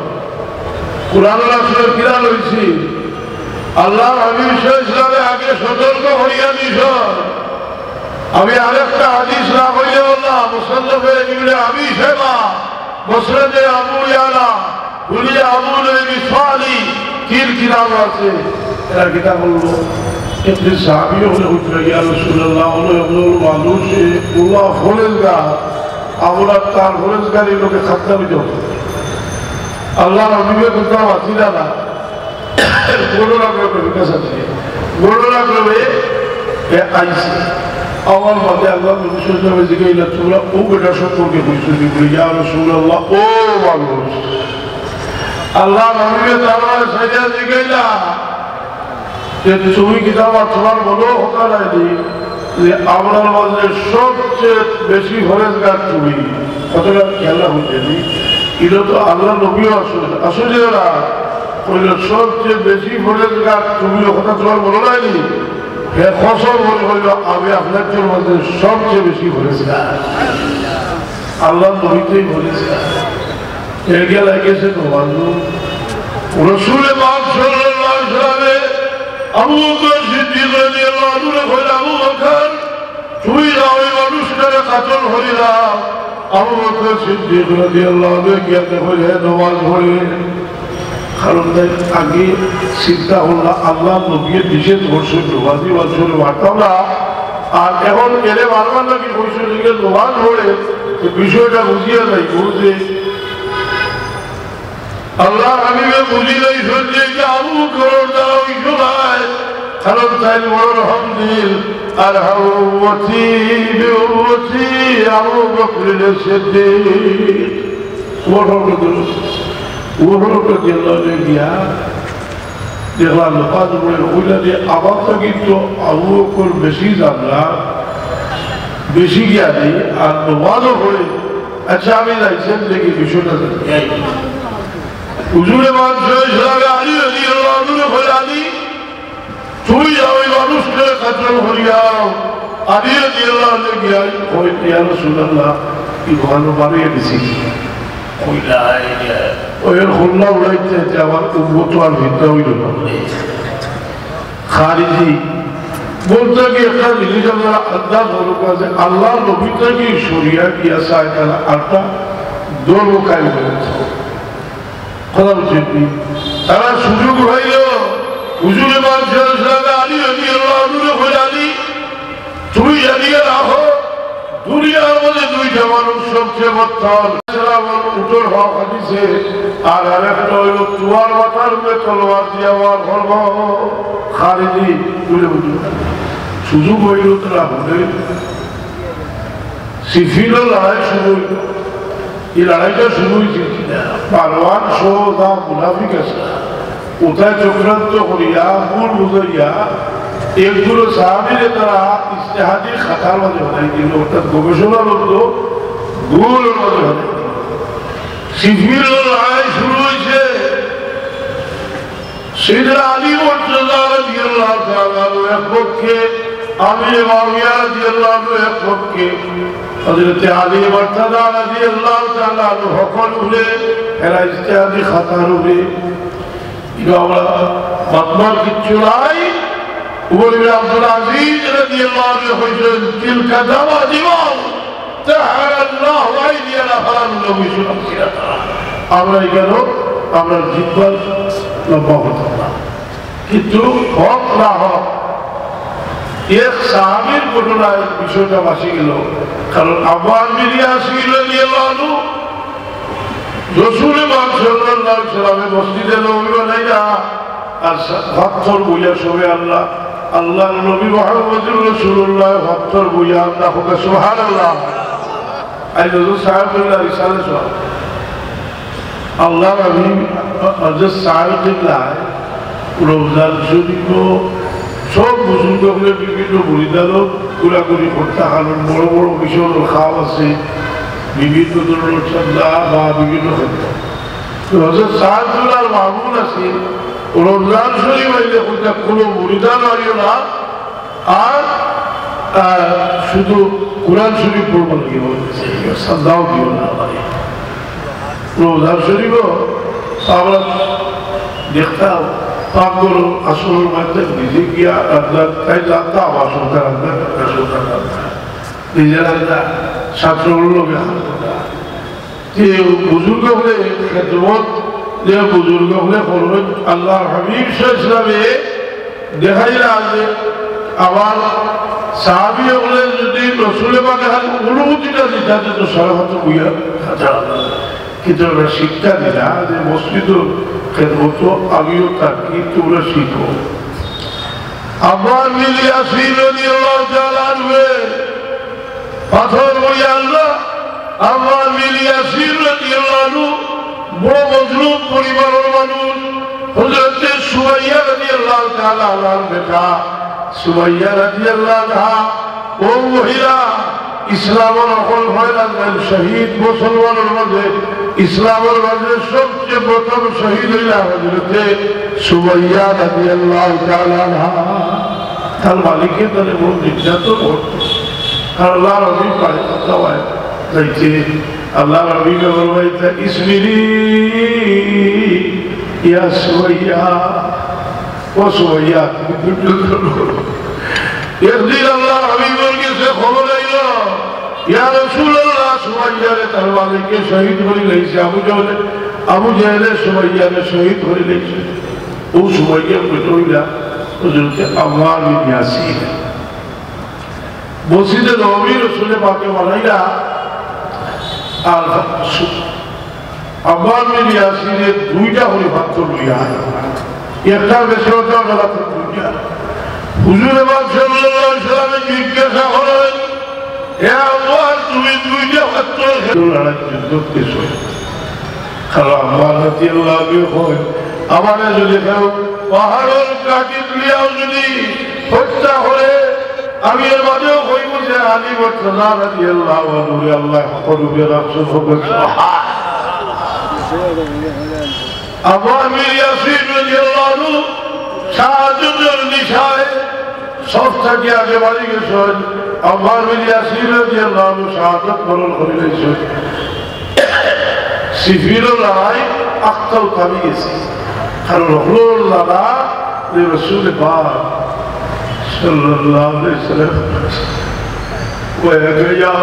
কিরা লইছি আল্লাহ হাবিব ইসলামে আগে সতর্ক হইয়া দিস আমি আরেকটা হাদিস না হইলে না মুসল্লফে ইবনে আবি শাইবা মুসনাদে আবু ইয়ালা হুলিয়া আবু নবী সালি তিন কিতাব আছে এরা কিতাব হলো একটি সাহাবী হলে উঠে ইয়া রাসূলুল্লাহ হলো মানুষ আল্লাহ ফলেলগা আমরা তার ফলেলগারি লোকে খাতা দিতে আল্লাহ নবীকে কোথাও আছি না গণনা করবে বিকাশ আছে গণনা করবে আইসি আমার মতে আল্লাহ নবী সাল্লাল্লাহু আলাইহি ওয়াসাল্লাম তোমরা ও বেটা সম্পর্কে বুঝতে দিবি ইয়া রাসূলুল্লাহ ও মানুষ আল্লাহ নবীকে তাআলা সাইয়া জিগাইলা যে তুমি কিতাব তোমার বলো হতা নাই যে আমরার মাঝে সবচেয়ে বেশি ফরেজগার তুমি কতটা খেলা হচ্ছে এটা তো আল্লাহ নবীও আসলে না কইল সবচেয়ে বেশি ফরেজগার তুমি কথা তোমার বলো নাইনি ফসল বলে হইল আমি আপনার মধ্যে সবচেয়ে বেশি ফরেজগার আল্লাহ নবীতেই ফরেজগার এগিয়ে লাগেছে তোমার রসুলে পাক সাল্লাল্লাহু আলাইহি ওয়াসাল্লাম আবু বকর সিদ্দিক রাদিয়াল্লাহু আনহু কইল আবু বকর তুই যাও এই মানুষটারে কাতল হরি দাও আবু বকর সিদ্দিক রাদিয়াল্লাহু আনহু গিয়ে দেখো হে নামাজ পড়ে কারণ আগে চিন্তা হল আল্লাহ নবীর নিষেধ করছে নামাজি বছরে মারতাম না আর এখন এলে বারবার নাকি বৈশ্ব দিকে নামাজ পড়ে বিষয়টা বুঝিয়ে যাই বুঝে আল্লাহ হাবিবে বুঝিয়ে সত্যি যে আবু বকর দাও ইসলায় কারণ তাই বড় হামদিল আর হাওয়াতি বিউতি আবু বকর সিদ্দিক ওগুলোকে জেলালে গিয়া দেখলাম লোকাজ বলে ওইটা যে আবার তো কিন্তু আবু বকর বেশি জানলা বেশি জ্ঞানী আর নোমাজও করে আচ্ছা আমি লাইছেন দেখি বিষয়টা হুজুরে আলী রাদিয়াল্লাহু আনহু বলে আলী তুই যাও এই মানুষকে কাতল হরিয়াও আলী রাদিয়াল্লাহু আনহু গিয়া কই ইয়া রাসূলুল্লাহ কি ভালো বাড়িয়ে দিছি কইলাই ওর খুলনা উড়াইতে আমার উম্মত আর ভিতরে হইল না খারিজি বলতে কি একটা জিনিস আমরা আল্লাহ ধরো কাছে আল্লাহ নবীতে কি শরিয়া কি আছে তারা আটটা দৌড় কায় করেছে কথা উচিত তারা সুযোগ হইল হুজুরে আলী রাদিয়াল্লাহু আনহু বলে আলী তুমি জানিয়ে রাখো দুনিয়ার মধ্যে দুইটা মানুষ সবচেয়ে বর্তমান উত্তর হক হাদিসে আর আরেকটা হইল তোমার মাথার উপরে তলোয়ার দিয়ে আমার ধর্ম খারিজি বলে বুঝল সুযোগ হইল তারা বলে সিফিল লড়াই শুরু হইল এই লড়াইটা শুরু হয়েছিল পারওয়ান সোদা মুনাফিক আছে কোথায় চক্রান্ত করিয়া মূল বুঝাইয়া এগুলো সাহাবীরে তারা ইজতিহাদি খাতার মধ্যে বানাই দিল অর্থাৎ গবেষণার মধ্যে ভুলের মধ্যে বানাই দিল সিফিল লড়াই শুরু হয়েছে সাইয়েদনা আলী রাদিয়াল্লাহু তাআলা এক পক্ষে আমির মুআবিয়া রাদিয়াল্লাহু আনহু এক পক্ষে হযরত আলী মুর্তজা রাদিয়াল্লাহু তাআলা হকল উলে এরা ইজতিহাদি খাতার উপরে আমরা বাতমার কিছু নাই وابن عبد العزيز رضي الله عنه يقول تلك دماء تعالى الله أيدينا فلا نلوث ألسنتنا আমরা এখানে আমরা জিতবার লম্বা হতো না কিন্তু হক না হক এক সাহাবীর ঘটনায় বিষয়টা বাসি গেল কারণ আব্বাস বিন ইয়াসির রাদিয়াল্লাহু আনহু রাসূল সাল্লাল্লাহু আলাইহি ওয়াসাল্লাম মসজিদে নববী বানাইয়া আর পাথর বইয়া সবে আল্লাহ আল্লাহর নবী মুহাম্মদুর রাসূলুল্লাহ পাথর বইয়া আল্লাহ হোক সুবহানাল্লাহ আইজু সাহেবুল্লাহ রিসালাত আল্লাহ নবী হযরত সাহেবুল্লাহ রওজা শরীফ সব বুজুর্গ হলে বিভিন্ন বলিদানও ঘোরাঘুরি করতে কারণ বড় বড় বিশাল খাওয়া আছে বিভিন্ন ধরনের চান্দা বা বিভিন্ন ক্ষেত্রে শাহজুলার মামুন আছে রমজান শরীফ আইলে কোনো বলিদান আইও না আর শুধু কোরআন শরীফ পড়বো নাকি বলতেছে সান্দাও দিও না রমজান শরীফও আমরা দেখতাম পাগল আসল মাধ্যমে নিজে গিয়া আল্লাহ তাই জানতাম আসলকার আল্লাহ নিজের আল্লাহ ছাত্রগুলোকে যে বুজুর্গ হলে খেদমত যে বুজুর্গ হলে করবেন আল্লাহ হাবিব ইসলামে দেখাইলা যে আবার সাহাবি হলে যদি রসুলে পাকে খালি অনুভূতিটা দিতা যে তো সারা হাতে বইয়া কিন্তু ওরা শিক্ষা দিলা যে মসজিদ খেদমত আমিও থাকি তোমরা শিখো আবার মিলিয়া পাথর বইয়া আল্লাহ আমার মিলিয়া বড় মজলুম পরিবারের মানুষ হযরত সুমাইয়া রাদিয়াল্লাহু তাআলা আনহার বেটা সুমাইয়া রাদিয়াল্লাহু আনহা ও মহিলা ইসলামের অকল হয়ে শহীদ মুসলমানের মধ্যে ইসলামের মধ্যে সবচেয়ে প্রথম শহীদ হইলা হযরত সুমাইয়া রাদিয়াল্লাহু তাআলা আনহা তার মালিকের তাদের বড় নির্যাতন করত আল্লাহ রবি পায় কথা হয় যাইছে আল্লাহ রবিকে বলবাইতে ইসমিরি ইয়া সুমাইয়া ও সুমাইয়া একদিন আল্লাহ হাবিবুর কাছে খবর আইল ইয়া রাসূলুল্লাহ সুমাইয়ারে তার মালিককে শহীদ করে লইছে আবু জাহেলে সুমাইয়ারে শহীদ করে লইছে ও সুমাইয়া কইলা হযরত আম্মার বিন ইয়াসির মসজিদে নববী রাসূলে পাকে বানাইলা আর আম্মার বিন ইয়াসিরের দুইটা খলিফাত লইয়া একটা বেশরতা গলাত দুইটা হুজুর পাক সাল্লাল্লাহু আলাইহি ওয়াসাল্লাম জিজ্ঞাসা করেন হে আম্মার তুমি দুইটা পাত্র লড়াই যুদ্ধ করেছো কারণ আম্মার রাদিয়াল্লাহু আনহু আমারে যদি কেউ পাহাড়ের কাটি লিয়াও যদি হত্যা করে আমি এর মাঝেও কইব যে আলী মুর্তজা রাদিয়াল্লাহু আনহু আল্লাহ করবে রাসূল হবে আবার মির ইয়াসির রাদিয়াল্লাহু আনহু শাহাদাতের নিশায় সব থেকে আগে বাড়ি গেছেন আবার মির ইয়াসির রাদিয়াল্লাহু আনহু শাহাদাত বরণ করে লইছেন সিফিরের লড়াই আক্তাল কামি গেছে কারণ হলোর দাদা রাসূল পাক সাল্লাল্লাহু আলাইহি ওয়াসাল্লাম ويا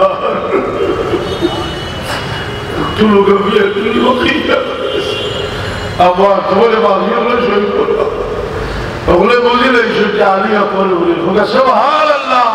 طلوع بيه طلوع خيا ابا تقول ما يقول شو يقول اقول بودي ليش جالي اقول بودي سبحان الله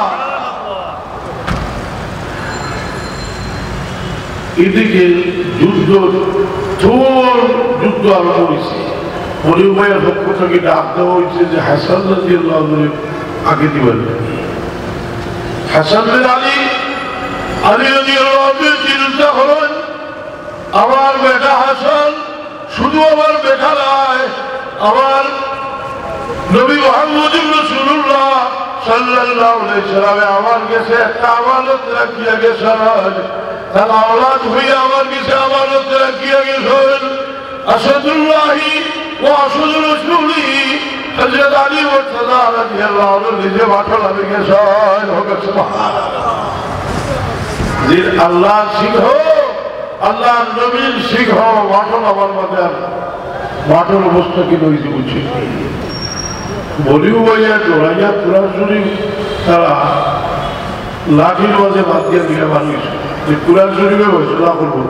এদিকে যুদ্ধ তোর যুদ্ধ আরম্ভ হয়েছে পরিবারের পক্ষ থেকে ডাক দেওয়া হয়েছে যে হাসান রাদিয়াল্লাহু আনহু আগে দিবেন হাসান বিন আলী রাদিয়াল্লাহু আনহু চিন্তা করেন আমার বেটা হাসান শুধু আমার বেটা নয় আমার নবী মুহাম্মদ রাসূলুল্লাহ সাল্লাল্লাহু আলাইহি ওয়াসাল্লাম আমার কাছে একটা আমানত রাখিয়া গেছেন তার আওলাদ হইয়া আমার কাছে আমানত রাখিয়া গেছেন আসাদুল্লাহি ওয়া আসাদু রাসূলিহি হযরত আলী মুর্তজা রাদিয়াল্লাহু আনহু নিজে মাঠল আমি গেছেন হোক সুবহানাল্লাহ জির আল্লাহ শিখো আল্লাহ নবীর শিখো মাঠল আমার মধ্যে মাঠল অবস্থা কি হয়েছে বুঝছি বলিও বইয়া দৌড়াইয়া পুরা শরীফ তারা লাঠির মাঝে বাদ দিয়ে দিয়ে মানুষ যে কুরআন শরীফে ঘোষণা করবো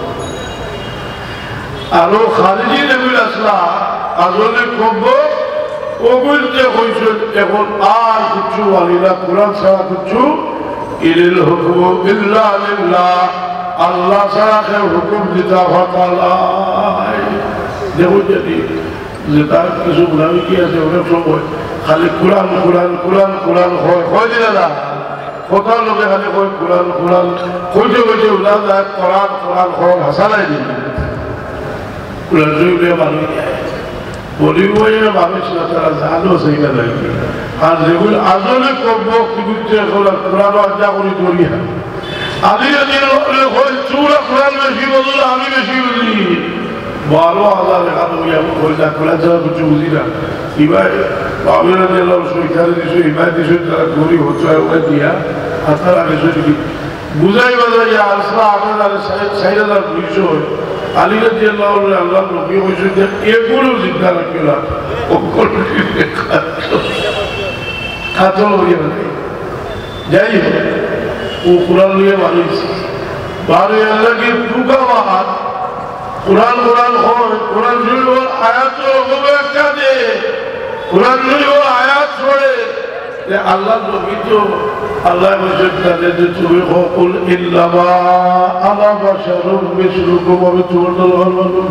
আরো খালিজি নবীর আসলা আজলে কব ওগুলতে হইছে এখন আর কিছু আলিলা কুরআন ছাড়া কিছু ইলিল হুকুম ইল্লা লিল্লাহ আল্লাহ ছাড়া কেউ হুকুম দিতে হতালাই দেখো যদি যে তার কিছু গুলামি কি আছে অনেক সময় খালি কুরআন কুরআন কুরআন কুরআন হয় দিলে না কত লোকে খালি কই কুরআন কুরআন কইতে কইতে উলা যায় কোরআন কোরআন হয় হাসালাই দিলে কুরআন জুড়ে মানুষ বলি বইয়ের মানুষ না তারা জানো সেইটা লাগবে আর যেগুলো আসলে করবো কি বুঝতে কোরআন আজ্ঞা করি করিয়া আদি চূড়া কোরআন বেশি বললো আমি বেশি বুঝি 12,000 এখানে কোরআন ছাড়া কিছু বুঝি না এবার বাবেরা জেলার সৈখানে দিছো এবার দিছো তারা গরিব হচ্ছে ওটা দিয়া আর তারা কিছু বুঝাই বাজাই আসলা 8,000 আলিগা দিয়ে আল্লাহ নবী হয়েছে যে এগুলো চিন্তা রাখবে না কাতল হইয়া যাই হোক ও কোরআন নিয়ে বানিয়েছে বারে আল্লাহকে দুঃখাবাদ কোরআন হয় কোরআন শরীফ আয়াত হবে একটা দে কোরআন শরীফ আয়াত ছড়ে যে আল্লাহ নবী তো আল্লাহ বলেছেন তাদের যে তুমি হকুল ইল্লামা আলা বাশারুম মিসলুকুম আমি তোমার দলের মানুষ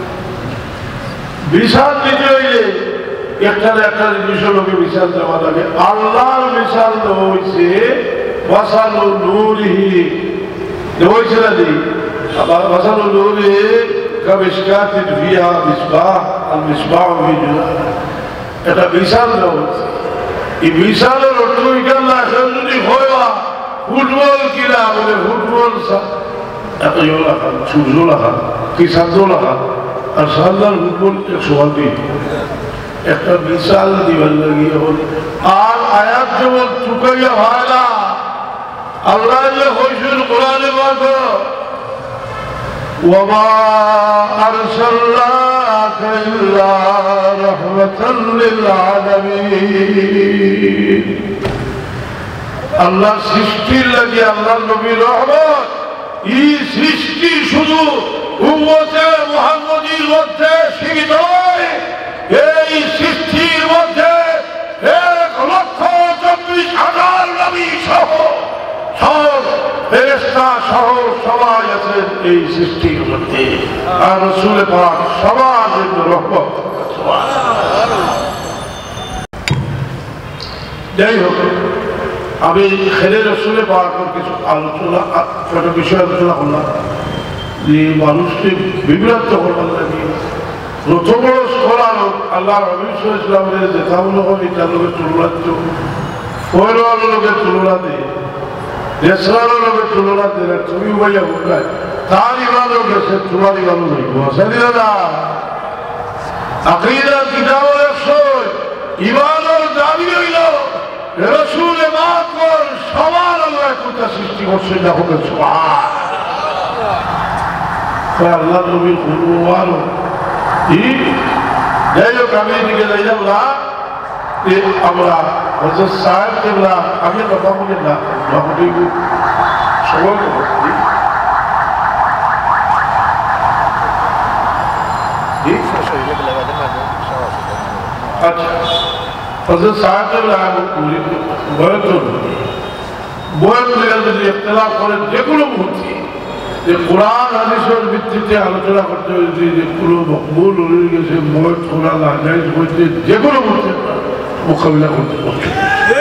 বিশাল দিতে হইলে একটা জিনিস লোকে বিশাল দেওয়া লাগে আল্লাহর বিশাল দেওয়া হয়েছে বাসালু নূরিহি দেওয়া হয়েছে না দি বাসালু নূরিহি কামিশকাতিন ফিহা মিসবাহ আল মিসবাহ ফি জুলালা এটা বিশাল দেওয়া হয়েছে এই বিশালের অর্থ এখানে আসেন যদি হয় ফুটবল কিনা বলে ফুটবল এত লাখান সূর্য লাখান কি সাদ্র লাখান আর সান্দার ফুটবল 100 একটা বিশাল দিবার লাগিয়ে হল আর আয়াত যেমন চুকাইয়া হয় না আল্লাহ যে হয়েছেন কোরআনে বাদ وما أرسلناك إلا رحمة للعالمين আল্লাহ সৃষ্টির লাগে আল্লাহ নবীর রহমত এই সৃষ্টি শুধু উম্মতে মুহাম্মদীর মধ্যে সীমিত নয় এই সৃষ্টির মধ্যে 1,24,000 নবী সহ সব ফেরেশতা সহ সবাই আছেন এই সৃষ্টির মধ্যে আর রাসূল পাক সবার জন্য রহমত যাই হোক আমি খেলে রাসূল পাকের কিছু আলোচনা একটা বিষয় আলোচনা করলাম যে মানুষকে বিভ্রান্ত করবার লাগে প্রথম স্কলার আল্লাহ নবী সাল্লাল্লাহু আলাইহি ওয়াসাল্লামের যেটাগুলো হবে তার লোকের তুলনা ফয়রওয়াল লোকের তুলনা দিয়ে দেশরার লোকের তুলনা দিলে তুমি ভাইয়া বুঝায় তার ইমানও গেছে তোমার ইমানও নেই বসাদি দাদা আকীদার কিতাবের 100 ইমানের দাবি হইল রাসূল মাত্র সবার আল্লাহ কোথা সৃষ্টি করছে দেখো সুবহানাল্লাহ আল্লাহ নবীর কুরআন যাই হোক আমি এদিকে যাইলাম না আমরা হযরত সাহেব কেবলা আমি কথা বলি না সবাই আচ্ছা হযরত সাহেব কেবলা বয়স যদি ইখতিলাফ করে যে কোনো মুহূর্তে যে কোরআন হাদিসের ভিত্তিতে আলোচনা করতে হয়েছে যে কোনো মকবুল হয়ে গেছে বয়স করা নাজায়েজ হয়েছে যে কোনো মুহূর্তে মোকাবিলা করতে পারছে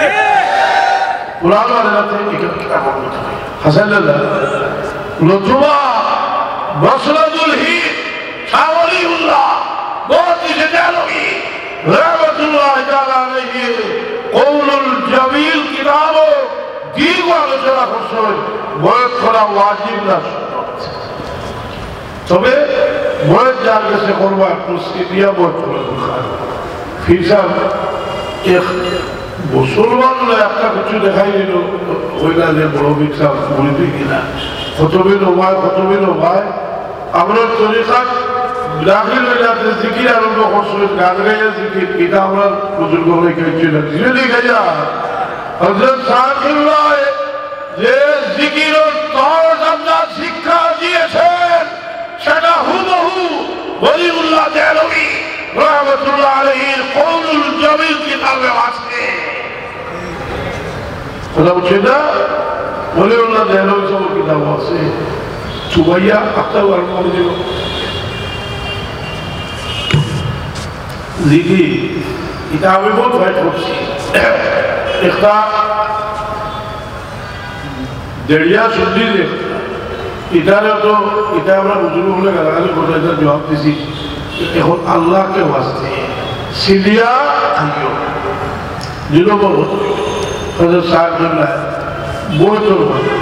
কোরআন আলাদাতে হাসান নতুবা বসরাতুল হিদ শাওয়ালিউল্লাহ বহুত জেদালুই রাহমাতুল্লাহ তাআলা আলাইহি কওলুল জামিল কিতাব দীর্ঘ আলোচনা করছেন বয়স করা ওয়াজিব না তবে বয়স যার কাছে করবো একটু সিরিয়া বয়স করা দরকার ফিসাব মুসলমান একটা কিছু দেখাই দিল ওই না যে বড় ফিসাব বলে দিই কিনা খতবিন ওমায় আমরা তরিকা দাখিল হয়ে যাতে জিকির আরম্ভ করছিল গান গাইয়া জিকির এটা আমরা বুজুর্গ হয়ে খেয়েছিল ধীরে গাইয়া হযরত সাহেবুল্লাহ যে জিকিরের তরজ আল্লাহ শিক্ষা দিয়েছেন সেটা হুবহু ওলিউল্লাহ দেহলভী রাহমাতুল্লাহ আলাইহির কওলুল জামিল কিতাবে আছে কথা বুঝছেন না ওলিউল্লাহ দেহলভী সব কিতাব আছে সুবাইয়া আক্তার আরম্ভ দিল জিকির এটা আমি বহুত ভয় করছি একটা দেড়িয়া শুদ্ধি এটারে তো এটা আমরা বুজুর্গ বলে গালাগালি করে এটা জবাব দিছি এখন আল্লাহকে বাঁচতে সিলিয়া থাকিও নিরবর হজরত সাহেব বই তোর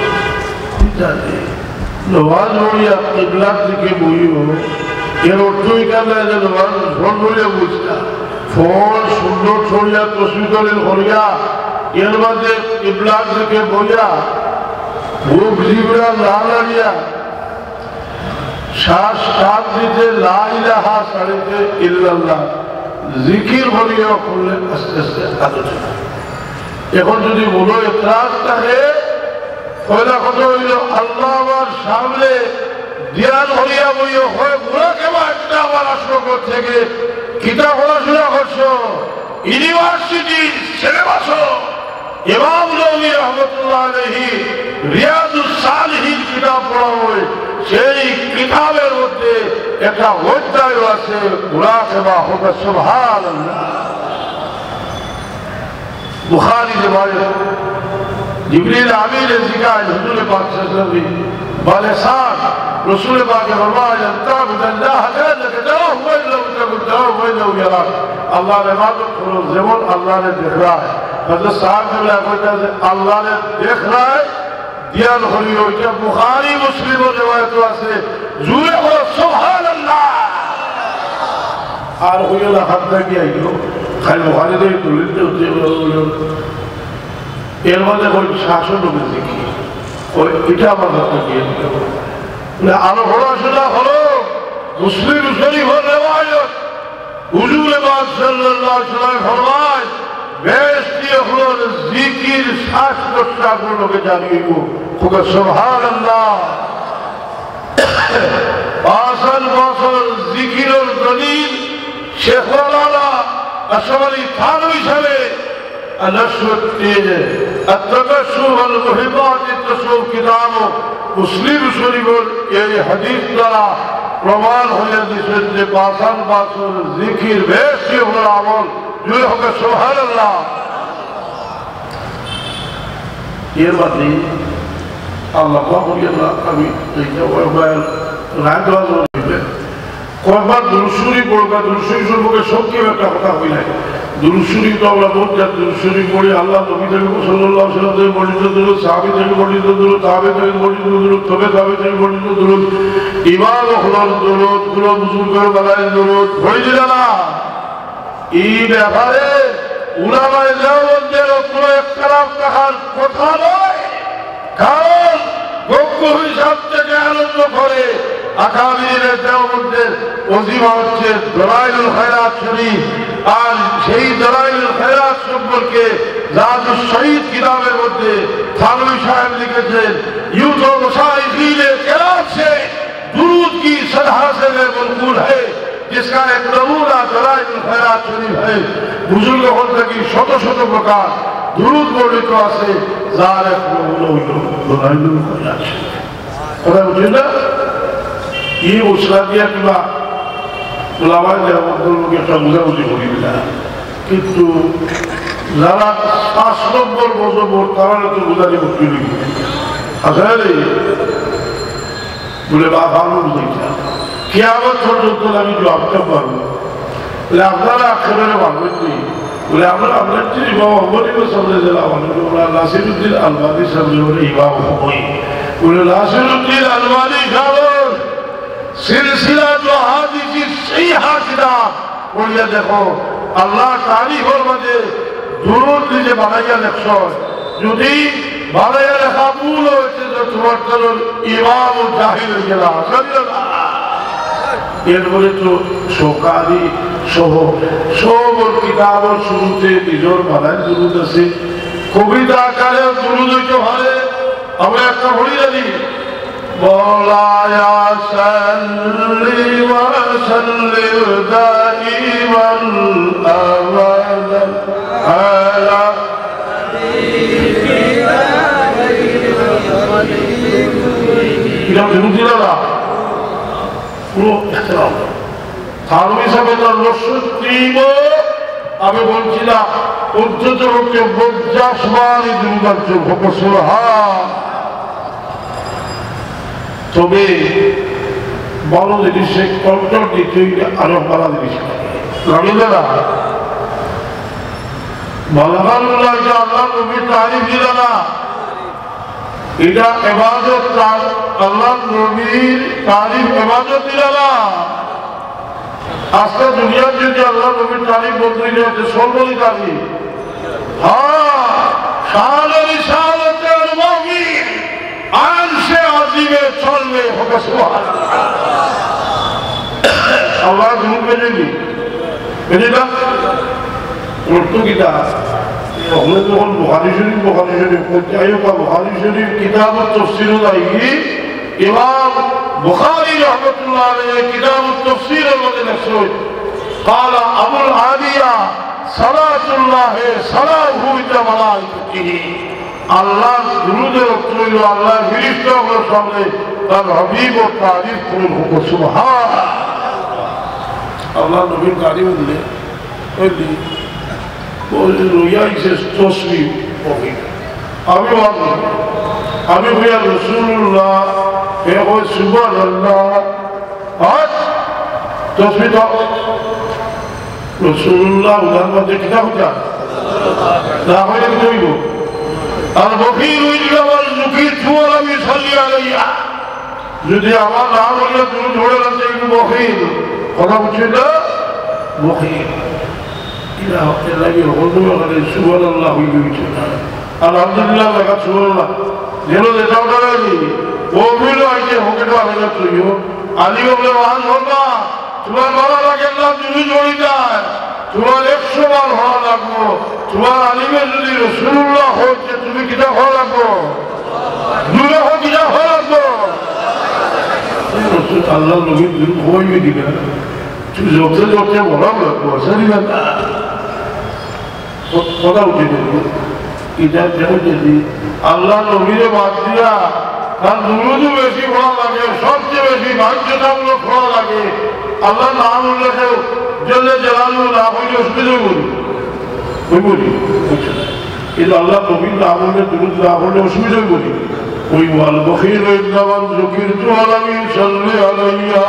নমাজ পড়িয়া কিবলার দিকে বইও এর অর্থই কালে যে নমাজ ফোন করিয়া বুঝতা ফোন সুন্দর ছড়িয়া তসবিদলের করিয়া এর মাঝে কিবলার দিকে বইয়া বুক জিবরা না লাড়িয়া শ্বাস কাপ দিতে লা ইলাহা সারিতে ইল্লাল্লাহ জিকির করিয়া করলে আস্তে আস্তে আলোচনা। এখন যদি বলো এতরাজ থাকে পয়লা কথা হইল আল্লাহ আমার সামনে ধ্যান হইয়া বইয়া হয় ঘোরা কেবা একটা আমার আসল থেকে কিতাব পড়াশোনা করছো ইউনিভার্সিটি সিলেবাস ইমাম নবী রহমতুল্লাহ আলাইহি রিয়াদুস সালিহিন কিতাব পড়া হয় সেই কিতাবের মধ্যে একটা অধ্যায় আছে ঘোরা কেবা হবে সুবহানাল্লাহ। বুখারী রিওয়ায়াত जिब्रील आमीन ने सिखाया हुजूर पाक सल्लल्लाहु अलैहि वसल्लम रसूल पाक ने फरमाया अल्लाह का दरो हुआ लो यरा अल्लाह ने इबादत करो जेमन अल्लाह ने देख रहा है हजरत साहब ने कहता है अल्लाह ने देख रहा है ध्यान करियो ये बुखारी मुस्लिम और रिवायत আছে জুড়ে বলো সুবহানাল্লাহ আর হইলা হাতটা কি আইলো খালি বুখারী দিয়ে তুলতে হচ্ছে এর মধ্যে ওই শাসন রয়েছে কি ওই এটা আমার কথা কি আরো পড়াশোনা হলো মুসলিম শরীফের রিওয়ায়াত হুজুর পাক সাল্লাল্লাহু আলাইহি ওয়াসাল্লাম ফরমায় বেশি হলো জিকির শ্বাস প্রশ্বাস গুলোকে জানিব খুব সুবহানাল্লাহ আসল বসল জিকিরের দলিল শেখ মাওলানা আশরাফী থানভী সাহেব التبسم والمحبات التصوف كتابه مسلم شريف এই হাদিস দ্বারা প্রমাণ হয়ে দিয়েছে যে বাসান বাসর জিকির বেশি হলো আমল জুড়ে হবে সুবহানাল্লাহ। এর মধ্যে আল্লাহ পাকুল্লাহ আমি এই যে রায়দাওয়াজ বলবে কয়বার দুরুশরী পড়বা দুরুশরী সম্পর্কে সত্যি একটা কথা হই নাই দুরুশরী তো আমরা বলছি দুরুশরী পড়ি আল্লাহ নবী থেকে সাল্লাল্লাহু আলাইহি ওয়াসাল্লাম বর্ণিত দুরূদ সাহাবী থেকে বর্ণিত দুরূদ তাবে থেকে বর্ণিত দুরূদ তবে তাবে থেকে বর্ণিত দুরূদ ইমাম হলার দুরূদ পুরো বুজুর্গের বেলায় দুরূদ পড়ি দিলা না এই ব্যাপারে উলামায়ে দেওবন্দের কোনো ইখতিলাফ থাকার কথা নয় কারণ গক্ষ হিসাব থেকে আনন্দ করে আকাবিরের দেওবন্দের ওজিফা হচ্ছে দলাইলুল খায়রাত শরীফ আর সেই দলাইলুল খায়রাত সম্পর্কে জাদুস শহীদ কিতাবের মধ্যে থানভী সাহেব লিখেছেন यूं मुशाइखीने किराम से दुरूद की सदह से मनकूल है जिसका एक नमूना दलाइलुल खैरात शरीफ है बुजुर्ग होने की शत शत प्रकार दुरूद वर्णित আছে যার এক নমুনা হইল দলাইলুল খৈরাত শরীফ। কথা বুঝলেন না? এই উসরা দিয়া কিবা ওলামায়ে দেওবন্দের একটা বুঝাবুঝি করি না কিন্তু যারা ৫ নম্বর মজবর তারা তো বুঝানি মুশকিল আসলে বলে বা ভালো বুঝাইছা কিয়ামত পর্যন্ত আমি জবাবটা পারবো বলে আপনারা আখেরারে ভাববেন নি বলে আমরা আপনার যে ইমাম আহমদ ইবনে সাল্লাল্লাহু আলাইহি ওয়া নাসিরউদ্দিন আলবানী সাহেব বলে ইমাম হই বলে নাসিরউদ্দিন আলবানী সাহেব সিলসিলা जो হাদিসি সহিহ কিতাব পড়িয়া দেখো আল্লাহ তারিফের মধ্যে দুরূদ যে বানাইয়া লেখছো যদি বানাইয়া লেখা ভুল হয়েছে তো তোমার কারণ ইমাম জাহিল হয়ে গেল এরপরে তো সকালি সহ সব কিতাবের শুরুতে নিজের বানায় দুরূদ আছে কবিতা আকারে দুরূদ হইতে পারে আমরা একটা পড়ি জানি مولاي صل وسلم دائما ابدا على কিরম দুরূদ দিলা পুরো ইহতিরাম থানভী সাহেবের রসুত্রিম আমি বলছিলাম উদ্ধত হচ্ছে 50 বার দুরূদ আছে সুবহান। তবে বড় জিনিসে কন্ট্রোল দিতে আরো বড় জিনিস জানি না বালাগাল্লাহ যে আল্লাহ নবীর তারিফ দিল না, এটা ইবাদত, আল্লাহ নবীর তারিফ ইবাদত দিল না। আজকে দুনিয়ার যদি আল্লাহ নবীর তারিফ বলতে গেছে সর্বলি তারিফ। হ্যাঁ, শানের ইশারাতের মুমিন আরশে আজিমে চলবে, হবে সুবহানাল্লাহ। আল্লাহ গুণ পেয়েছি পেয়েছিলা করতো কিতা ওখানে যখন বুখারী শরীফ যাই হোক, বুখারী শরীফ কিতাবুত তাফসীর আইগি ইমাম বুখারী রাহমাতুল্লাহ আলাইহি কিতাবুত তাফসীরের মধ্যে লেখছেন قال ابو العاليه صلاه الله سلامه وملائكته আল্লাহ দুরূদের রইল আল্লাহ ফেরেশতাদের সামনে তার হাবিব ও তারিফ করুন সুবহানাল্লাহ। আল্লাহ নবীর তারিফ দিলে আমি হইয়া রাসূলুল্লাহ সুবহানাল্লাহ তসবিহ রাসূলুল্লাহ উনার মধ্যে কিতাব না হইলে কইব আর বকির ইল্লা ওয়াল যুকির ওয়ালাম ইসাল্লি আলাইয়া, যদি আমার নাম হইলে তুমি ধরে রাখতে একটু বকির কথা বুঝছে না, বকির ইলা লাগে হলো করে সুবহানাল্লাহ হইবে না আলহামদুলিল্লাহ লাগা সুবহানাল্লাহ যেন যেটা করেনি ও মিল আইছে হোকেটা হলো তুইও আলী বলে ওয়াজ হবা তোমার মারা লাগে না তুমি জড়ি যায়, তোমার 100 বার হওয়া লাগবো, তোমার আলিমে যদি রাসূলুল্লাহ হচ্ছে তুমি কিটা হওয়া লাগবো, দূরে হোক কিটা হওয়া লাগবো। আল্লাহ নবী হইবে দিবে তুই যত যত বলা লাগবো সারিবেন না কথা উঠে দেবো। এটা যেমন যদি আল্লাহ নবীরে বাদ দিয়া তার দুরুদও বেশি ভালো লাগে, সবচেয়ে বেশি বাধ্যতামূলক ভালো লাগে আল্লাহ নাম উল্লেখে জেলে জেলালু না হইলে অসুবিধা বলি কিন্তু আল্লাহ নবীর নাম হলে দুরুদ না হলে অসুবিধা বলি ওই ওয়াল বখির ইল্লামান যুকিরতু আলামিন সাল্লি আলাইয়া।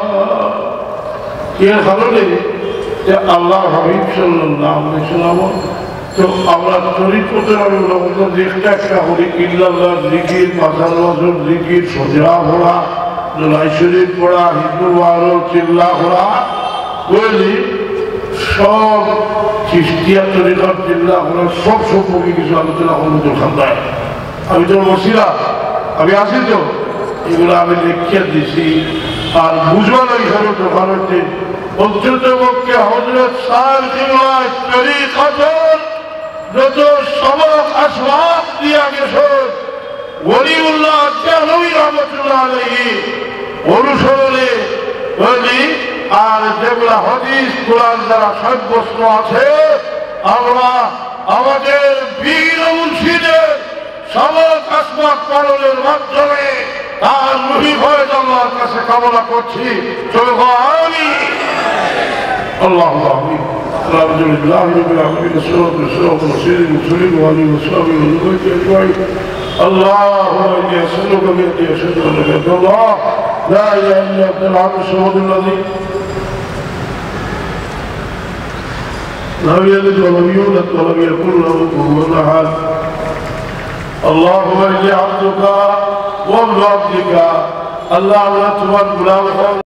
এর কারণে যে আল্লাহ হাবিব সাল্লাল্লাহু আলাইহি ওয়াসাল্লাম তো আমরা চরিত্রতে আমি দেখতে একটা করি ইল্লাল্লাহ জিকির, মাথার ওয়াজব জিকির, সজা ঘোড়া, জলাই শরীফ পড়া, হিন্দু বারো চিল্লা ঘোড়া বুঝলি সব চিস্তিয়া তরিকার চিল্লা ঘোড়া সব সম্পর্কে কিছু আলোচনা করবো তো খান্দায়। আমি তো বসিলা আমি আসি তো এগুলো আমি লিখে দিছি আর বুঝবার হিসাবে দোকান হচ্ছে অত্যন্ত পক্ষে হযরত সাহেব জিল্লাহ তরিকাতর যত সবক আসবাব দিয়া গেছে ওলিউল্লাহ দেহলভী রহমতুল্লাহ আলাইহি অনুসরণে বলি আর যেগুলা হাদিস কোরআন দ্বারা সাব্যস্ত আছে আমরা আমাদের বীর মুর্শিদের সবক আসবাব পালনের মাধ্যমে তার রূহি ফয়েজ আল্লাহর কাছে কামনা করছি। চলো আমিন আল্লাহুম্মা আমিন। আলহামদুলিল্লাহ রাব্বিল আলামিন والصلاه والسلام على سيد المرسلين وعلى اله وصحبه اجمعين। اللهم اني اسالك باني اشهد ان لا اله الا الله لا اله الا انت العبد الصمد الذي لم يلد ولم يولد ولم يكن له كفوا احد. اللهم اني عبدك وابن عبدك اللهم لا تمن غلام